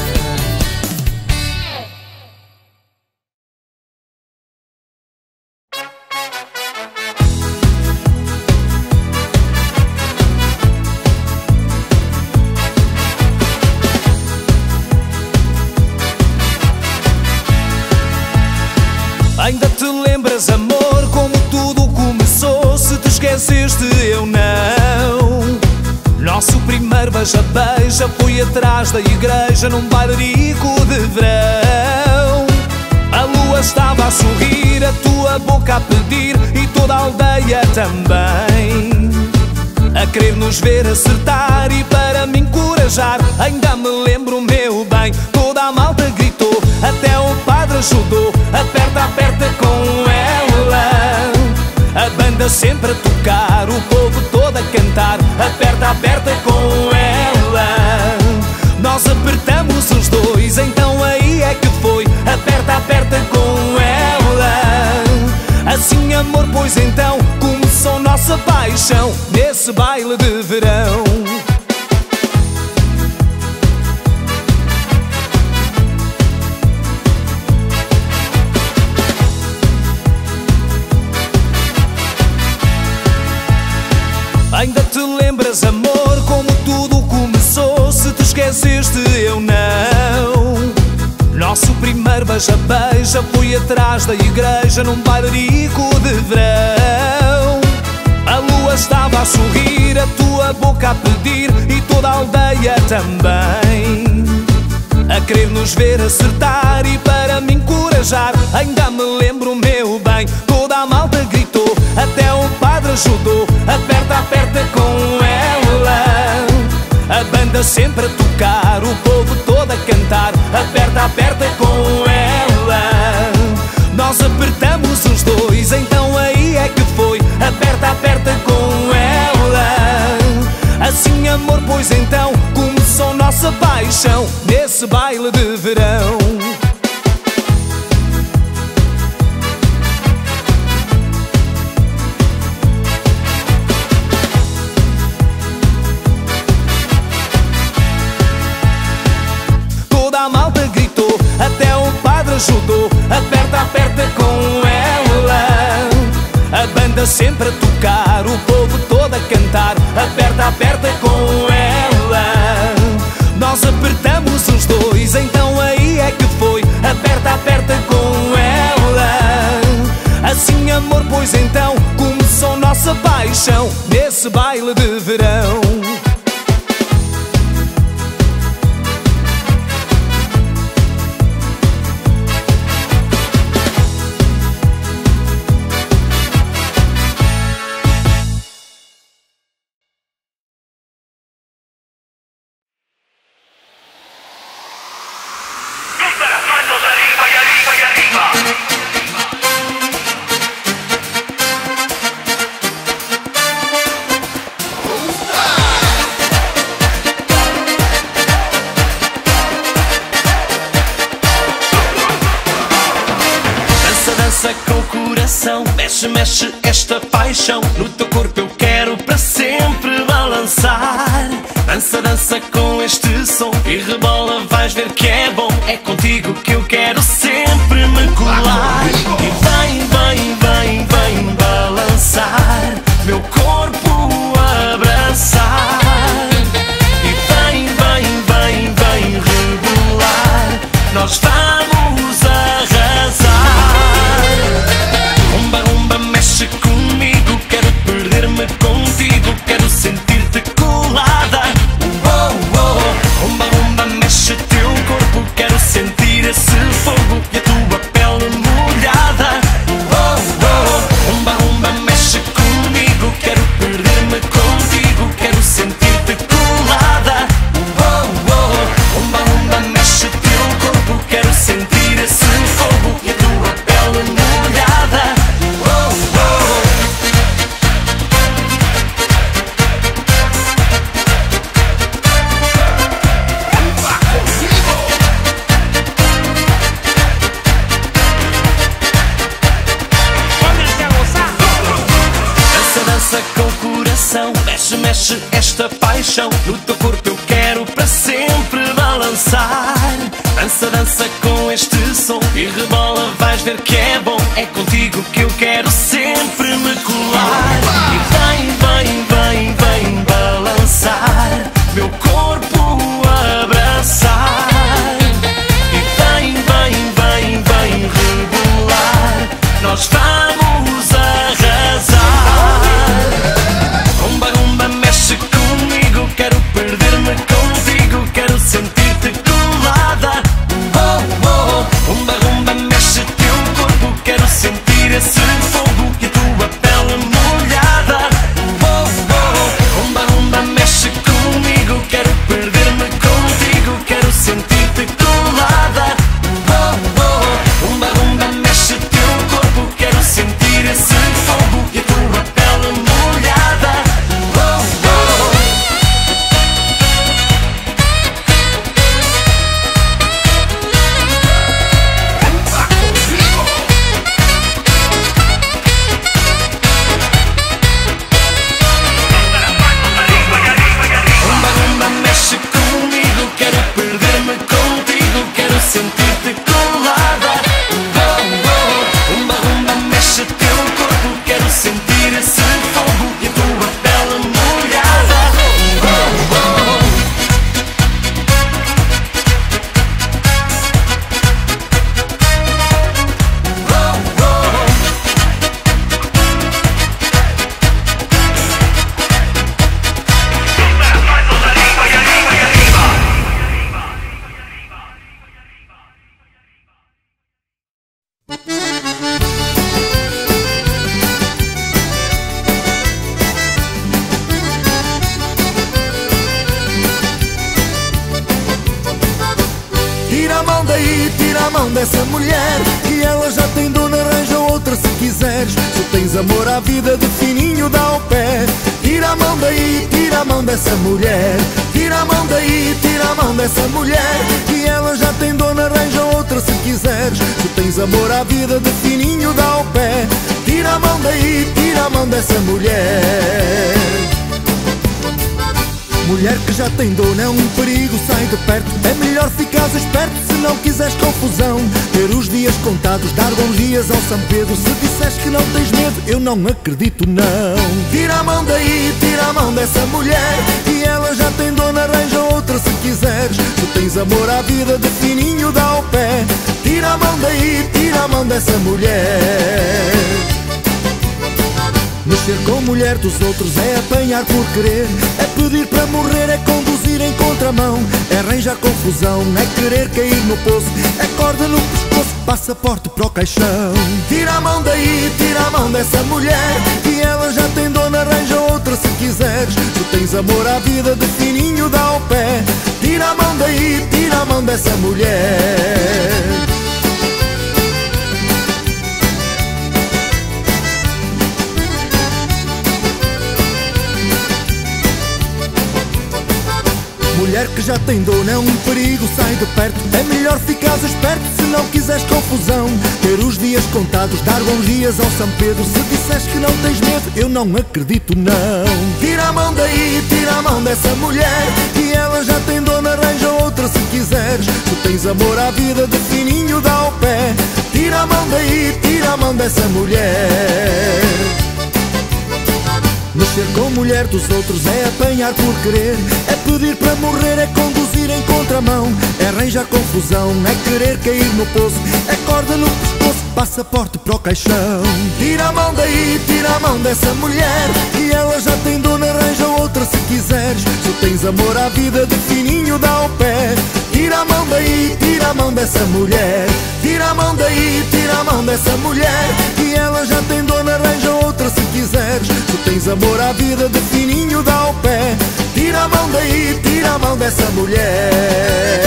Ainda te lembras, amor, como tudo começou? Se te esqueceste, eu não. Nosso primeiro beija-beija foi atrás da igreja, num bailarico de verão. A lua estava a sorrir, a tua boca a pedir, e toda a aldeia também a querer nos ver acertar e para me encorajar. Ainda me lembro, meu bem, toda a malta gritou, até o padre ajudou. Aperta, aperta com ela, a banda sempre a tocar, o povo todo a cantar. Aperta, aperta com ela, nós apertamos os dois, então aí é que foi. Aperta, aperta com ela, assim amor, pois então começou nossa paixão nesse baile de verão. lembras, amor, como tudo começou? Se te esqueceste, eu não. Nosso primeiro beija-beija foi atrás da igreja, num bailarico de verão. A lua estava a sorrir, a tua boca a pedir, e toda a aldeia também a querer nos ver acertar. E para me encorajar, ainda me lembro, meu bem, toda a malta gritou, até o padre ajudou. Aperta, aperta com ela, a banda sempre a tocar, o povo todo a cantar. Aperta, aperta com ela, nós apertamos os dois, então aí é que foi. Aperta, aperta com ela, assim amor, pois então começou nossa paixão nesse baile de verão. Toda a malta gritou, até o padre ajudou. Aperta, aperta com ela, a banda sempre a tocar, o povo todo a cantar. Aperta, aperta com ela, nós apertamos os dois, então aí é que foi. Aperta, aperta com ela, assim amor, pois então começou nossa paixão nesse baile de verão. Mexe, mexe esta paixão, no teu corpo eu quero para sempre balançar. Dança, dança com este som e rebola, vais ver que é bom. É contigo que eu quero sempre me colar. E vem, vem, vem, vem balançar, meu corpo abraçar. E vem, vem, vem, vem rebolar, nós vamos arrasar. Mexe comigo, quero perder-me contigo, quero sentir-te colada. Oh, oh, rumba, rumba, mexe teu corpo, quero sentir esse fogo e a tua pele molhada. Oh, oh, rumba, rumba, mexe comigo, quero perder-me contigo, quero sentir-te colada. Oh, oh, rumba, rumba, mexe teu corpo, quero sentir esse fogo e a tua pele molhada. Mexe, mexe esta paixão, no teu corpo eu quero para sempre balançar. Dança, dança com este som e rebola, vais ver que é bom. É contigo que eu quero sempre me colar. E vem, vem, vem, vem balançar, meu corpo abraçar. E vem, vem, vem, vem rebolar, nós vamos arrasar. Rumba, rumba, mexe comigo, quero perder-me contigo, quero sentir-te colada. Oh, oh, rumba, rumba, mexe teu corpo, quero sentir esse fogo e a tua pele molhada. dessa mulher, que ela já tem dono, arranja outra se quiseres. Se tens amor à vida, de fininho dá ao pé. Tira a mão daí, tira a mão dessa mulher. Tira a mão daí, tira a mão dessa mulher, que ela já tem dono, arranja outra se quiseres. Se tens amor à vida, de fininho dá ao pé. Tira a mão daí, tira a mão dessa mulher. Mulher que já tem dono é um perigo, sai de perto. É melhor ficares esperto se não quiseres confusão. Ter os dias contados, dar bons dias ao São Pedro. Se disseres que não tens medo, eu não acredito não. Tira a mão daí, tira a mão dessa mulher, que ela já tem dono, arranja outra se quiseres. Se tens amor à vida, de fininho dá ao pé. Tira a mão daí, tira a mão dessa mulher. Mexer com mulher dos outros é apanhar por querer. É pedir para morrer, é conduzir em contramão. É arranjar confusão, é querer cair no poço. É corda no pescoço, passaporte para o caixão. Tira a mão daí, tira a mão dessa mulher, que ela já tem dono, arranja outra se quiseres. Se tens amor à vida, de fininho dá ao pé. Tira a mão daí, tira a mão dessa mulher. Mulher que já tem dono é um perigo, sai de perto. É melhor ficares esperto se não quiseres confusão. Ter os dias contados, dar bons dias ao São Pedro. Se disseres que não tens medo, eu não acredito não. Tira a mão daí, tira a mão dessa mulher, que ela já tem dono, arranja outra se quiseres. Se tens amor à vida, de fininho dá ao pé. Tira a mão daí, tira a mão dessa mulher. Mexer com mulher dos outros é apanhar por querer. É pedir para morrer, é conduzir em contramão. É arranjar confusão, é querer cair no poço. É corda no pescoço, passaporte para o caixão. Tira a mão daí, tira a mão dessa mulher, que ela já tem dono, arranja outra se quiseres. Se tens amor à vida, de fininho dá ao pé. Tira a mão daí, tira a mão dessa mulher. Tira a mão daí, tira a mão dessa mulher, que ela já tem dono, arranja outra se quiseres. Se tens amor à vida, de fininho dá ao pé. Tira a mão daí, tira a mão dessa mulher.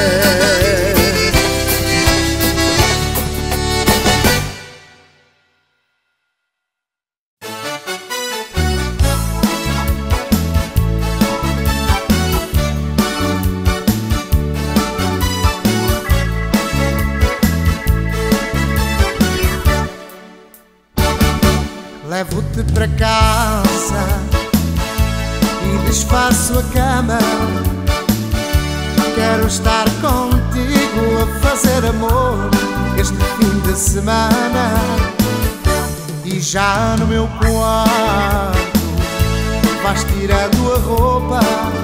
Levo-te para casa e desfaço a cama. Quero estar contigo a fazer amor este fim de semana. E já no meu quarto vais tirando a roupa,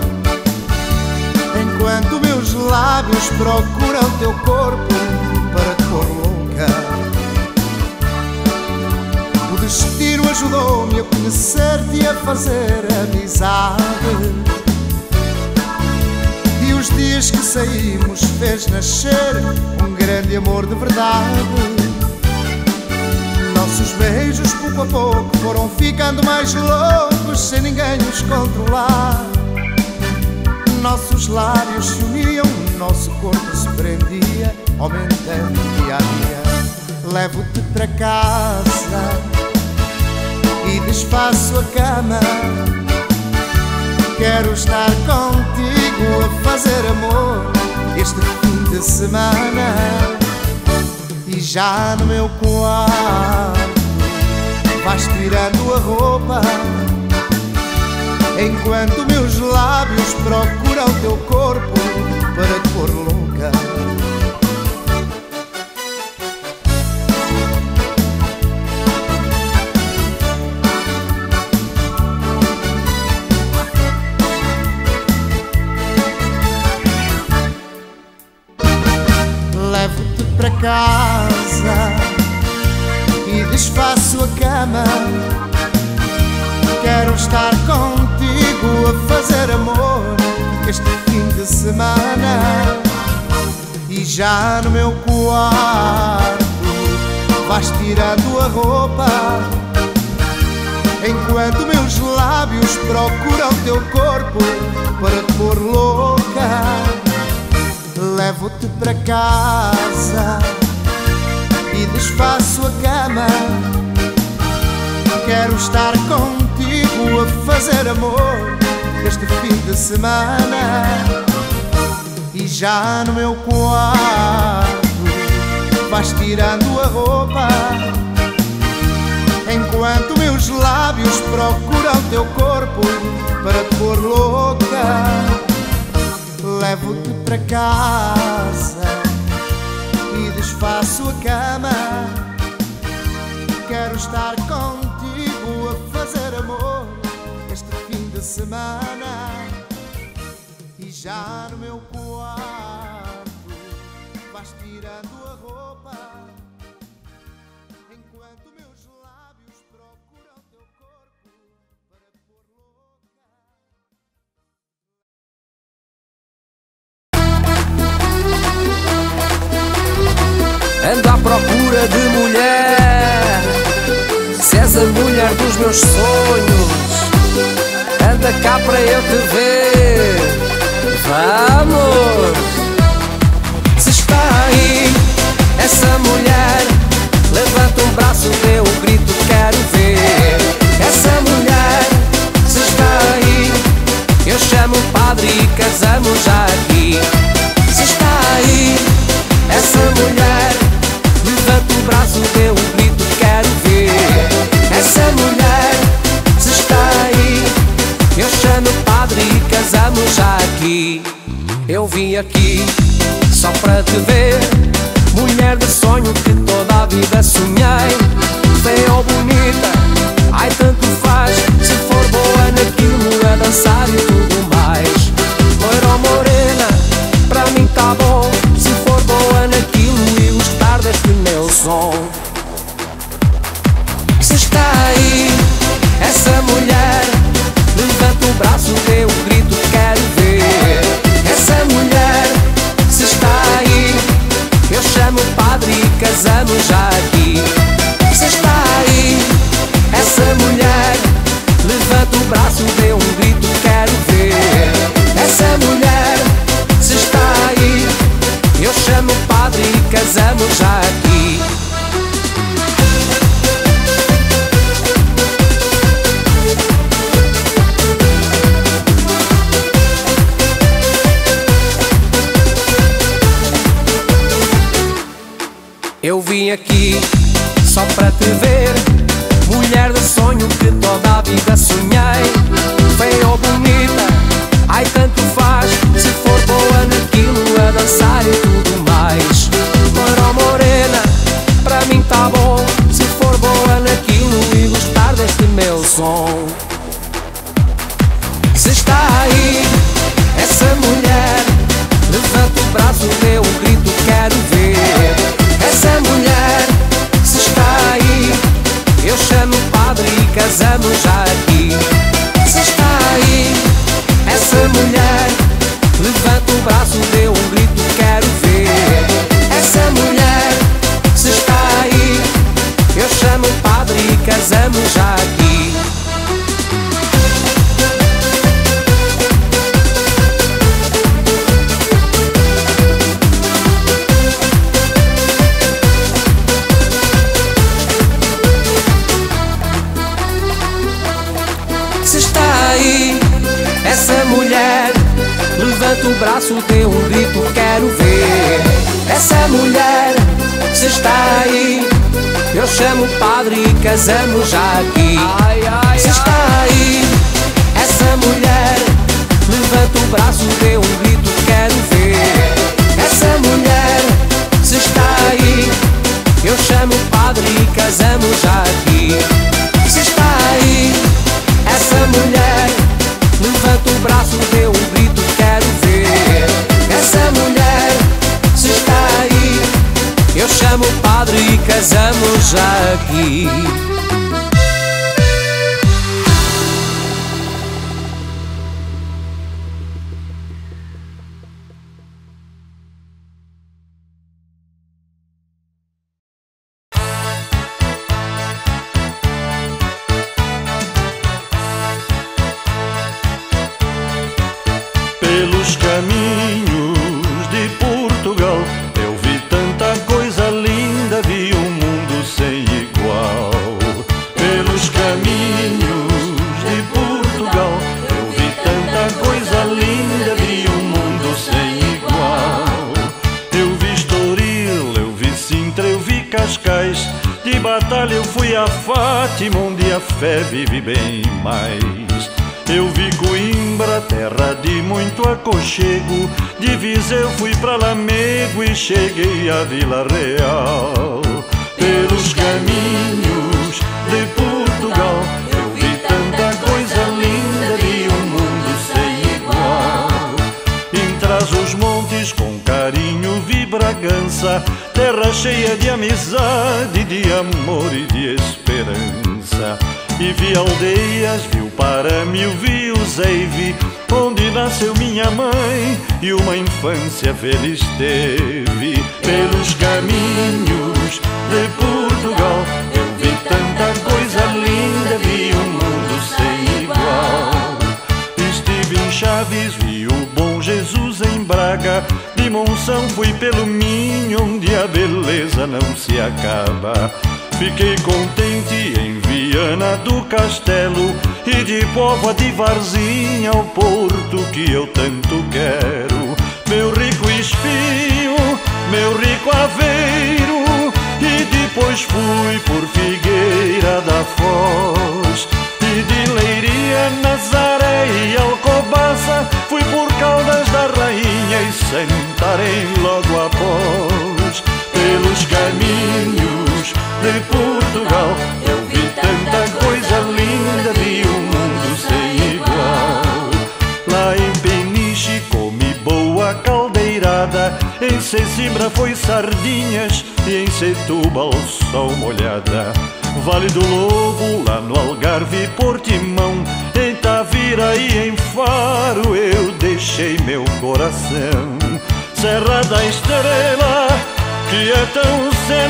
enquanto meus lábios procuram teu corpo para te pôr louca. O destino ajudou-me a conhecer-te e a fazer amizade, e os dias que saímos fez nascer um grande amor de verdade. Nossos beijos pouco a pouco foram ficando mais loucos, sem ninguém os controlar. Nossos lábios se uniam, nosso corpo se prendia, aumentando dia a dia. Levo-te para casa e desfaço a cama. Quero estar contigo a fazer amor este fim de semana. E já no meu quarto vais tirando a roupa, enquanto meus lábios procuram teu corpo para te pôr louca. Levo-te para casa e desfaço a cama. Quero estar contigo a fazer amor este fim de semana. E já no meu quarto vais tirando a roupa, enquanto meus lábios procuram teu corpo para te pôr louca. levo-te para casa e desfaço a cama. Quero estar contigo a fazer amor este fim de semana. E já no meu quarto vais tirando a roupa, enquanto meus lábios procuram teu corpo para te pôr louca. Levo-te para casa e desfaço a cama. Quero estar contigo a fazer amor este fim de semana. E já no meu quarto vais tirando a roupa, enquanto meus lábios procuram teu corpo para te pôr louca. Ando à procura de mulher, se és a mulher dos meus sonhos, anda cá para eu te ver. Vamos! Se está aí essa mulher, levanta um braço, dê um grito, quero ver. Essa mulher, se está aí, eu chamo o padre e casamos já aqui. Se está aí essa mulher, levanta o braço, dê um grito, quero ver. Essa mulher, se está aí, eu chamo o padre e casamos já aqui. Eu vim aqui só para te ver, mulher de sonho que toda a vida sonhei. Feia ou bonita, ai tanto faz, se for boa naquilo a dançar e tudo mais. Loira ou morena, para mim tá bom, se for boa naquilo e gostar deste meu som. Se está aí essa mulher, levanta o braço, dê um grito, quero ver. Essa mulher, se está aí, eu chamo o padre e casamos já aqui. Se está aí essa mulher, levanta o braço, dê um grito, quero ver. Essa mulher, se está aí, eu chamo o padre e casamos já aqui. Eu vim aqui só para te ver, mulher de sonho que toda a vida sonhei. Feia ou bonita, ai tanto faz, se for boa naquilo a dançar e tudo mais. Loira ou morena, para mim tá bom, se for boa naquilo e gostar deste meu som. Se está aí essa mulher, levanta o braço, dê um grito, quero ver. Essa mulher, se está aí, eu chamo o padre e casamos já aqui. Se está aí essa mulher, levanta o braço, dê um grito, quero ver. Essa mulher, se está aí, eu chamo o padre e casamos já aqui. Essa mulher, levanta o braço, dê um grito, quero ver. Essa mulher, se está aí, eu chamo o padre e casamos já aqui. Se está aí essa mulher, levanta o braço, dê um grito, quero ver. Essa mulher, se está aí, eu chamo o padre e casamos já aqui. Se está aí essa mulher, levanta o braço, dê um grito, quero ver. Essa mulher, se está aí, eu chamo o padre e casamos já aqui. Pelos caminhos de a Fátima, onde a fé vive bem mais. Eu vi Coimbra, terra de muito aconchego. De Viseu fui pra Lamego e cheguei a Vila Real. Pelos caminhos de Portugal eu vi tanta coisa linda, vi um mundo sem igual. Em Trás-os-Montes com carinho vi Bragança, terra cheia de amizade, de amor e de esperança. E vi aldeias, vi o Paramio, vi o Zeive, onde nasceu minha mãe e uma infância feliz teve. Pelos caminhos de Portugal eu vi tanta coisa linda, vi um mundo sem igual. Estive em Chaves, vi o Bom Jesus em Braga, de Monção fui pelo Minho, onde a beleza não se acaba. Fiquei contente em Viana do Castelo e de Póvoa de Varzim ao Porto que eu tanto quero. Meu rico Espinho, meu rico Aveiro, e depois fui por Figueira da Foz. E de Leiria, Nazaré e Alcobaça fui por Caldas da Rainha e Santarém logo após. Pelos caminhos de Portugal eu vi tanta coisa linda, vi um mundo sem igual. Lá em Peniche comi boa caldeirada, em Sesimbra foi sardinhas e em Setúbal sol molhada. Vale do Lobo, lá no Algarve, Portimão, em Tavira e em Faro eu deixei meu coração. Serra da Estrela, que é tão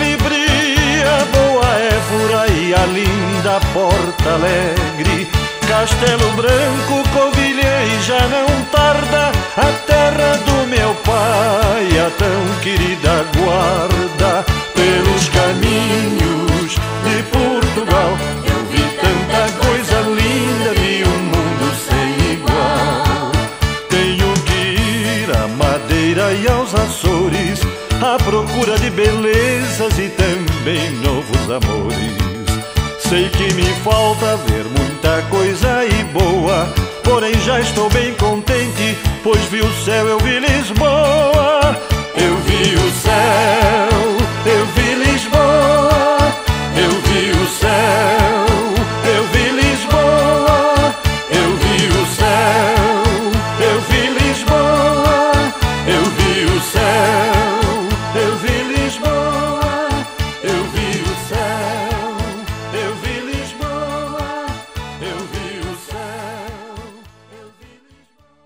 celebria, Boa Évora e a linda Porto Alegre. Castelo Branco, Covilhã e já não tarda, a terra do meu pai, a tão querida Guarda. Pelos caminhos de Portugal eu vi tanta coisa linda, vi um mundo sem igual. Tenho que ir à Madeira e aos Açores à procura de belezas e também novos amores. Sei que me falta ver muita coisa e boa, porém já estou bem contente, pois vi o céu, eu vi Lisboa. Eu vi o céu, eu vi Lisboa. Eu vi o céu, eu vi Lisboa. Eu vi o céu, eu vi Lisboa. Eu vi o céu, eu vi Lisboa. Eu vi o céu, eu vi Lisboa. Eu vi o céu, eu vi Lisboa.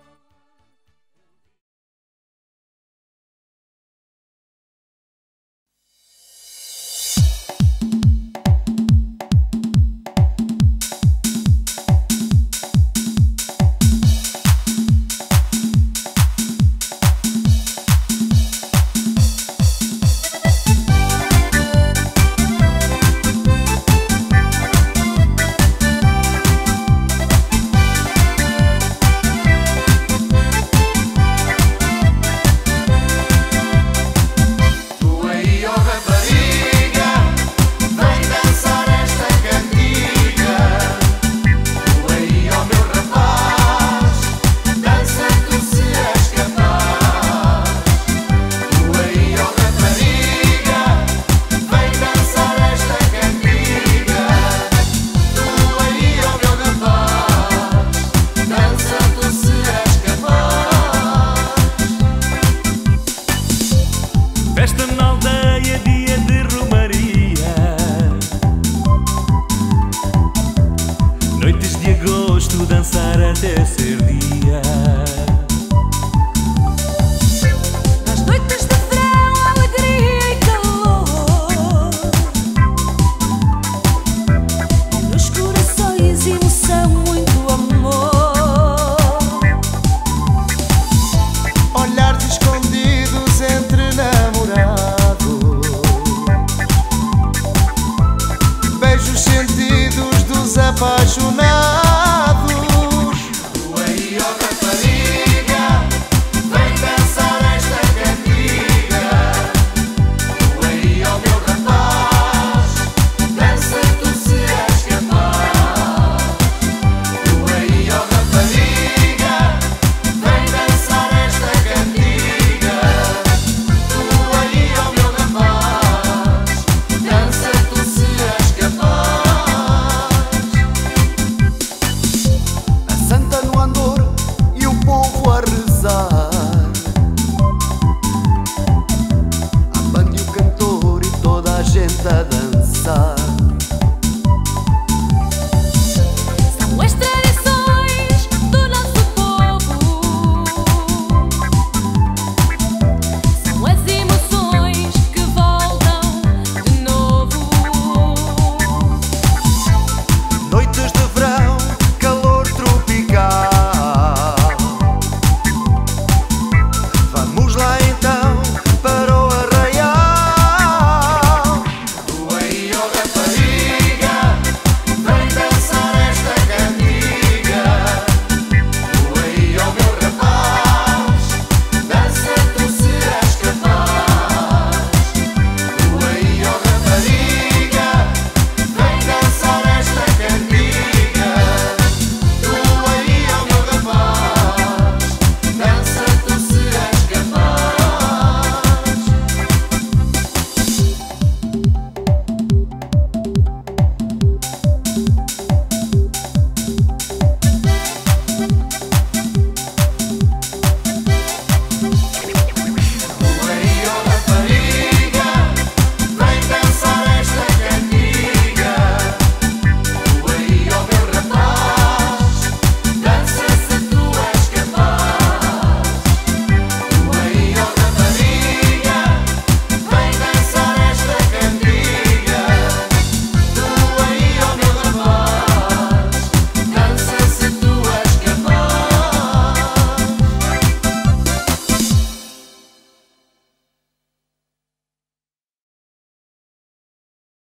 Festa na aldeia, dia de romaria, noites de agosto, dançar até ser dia.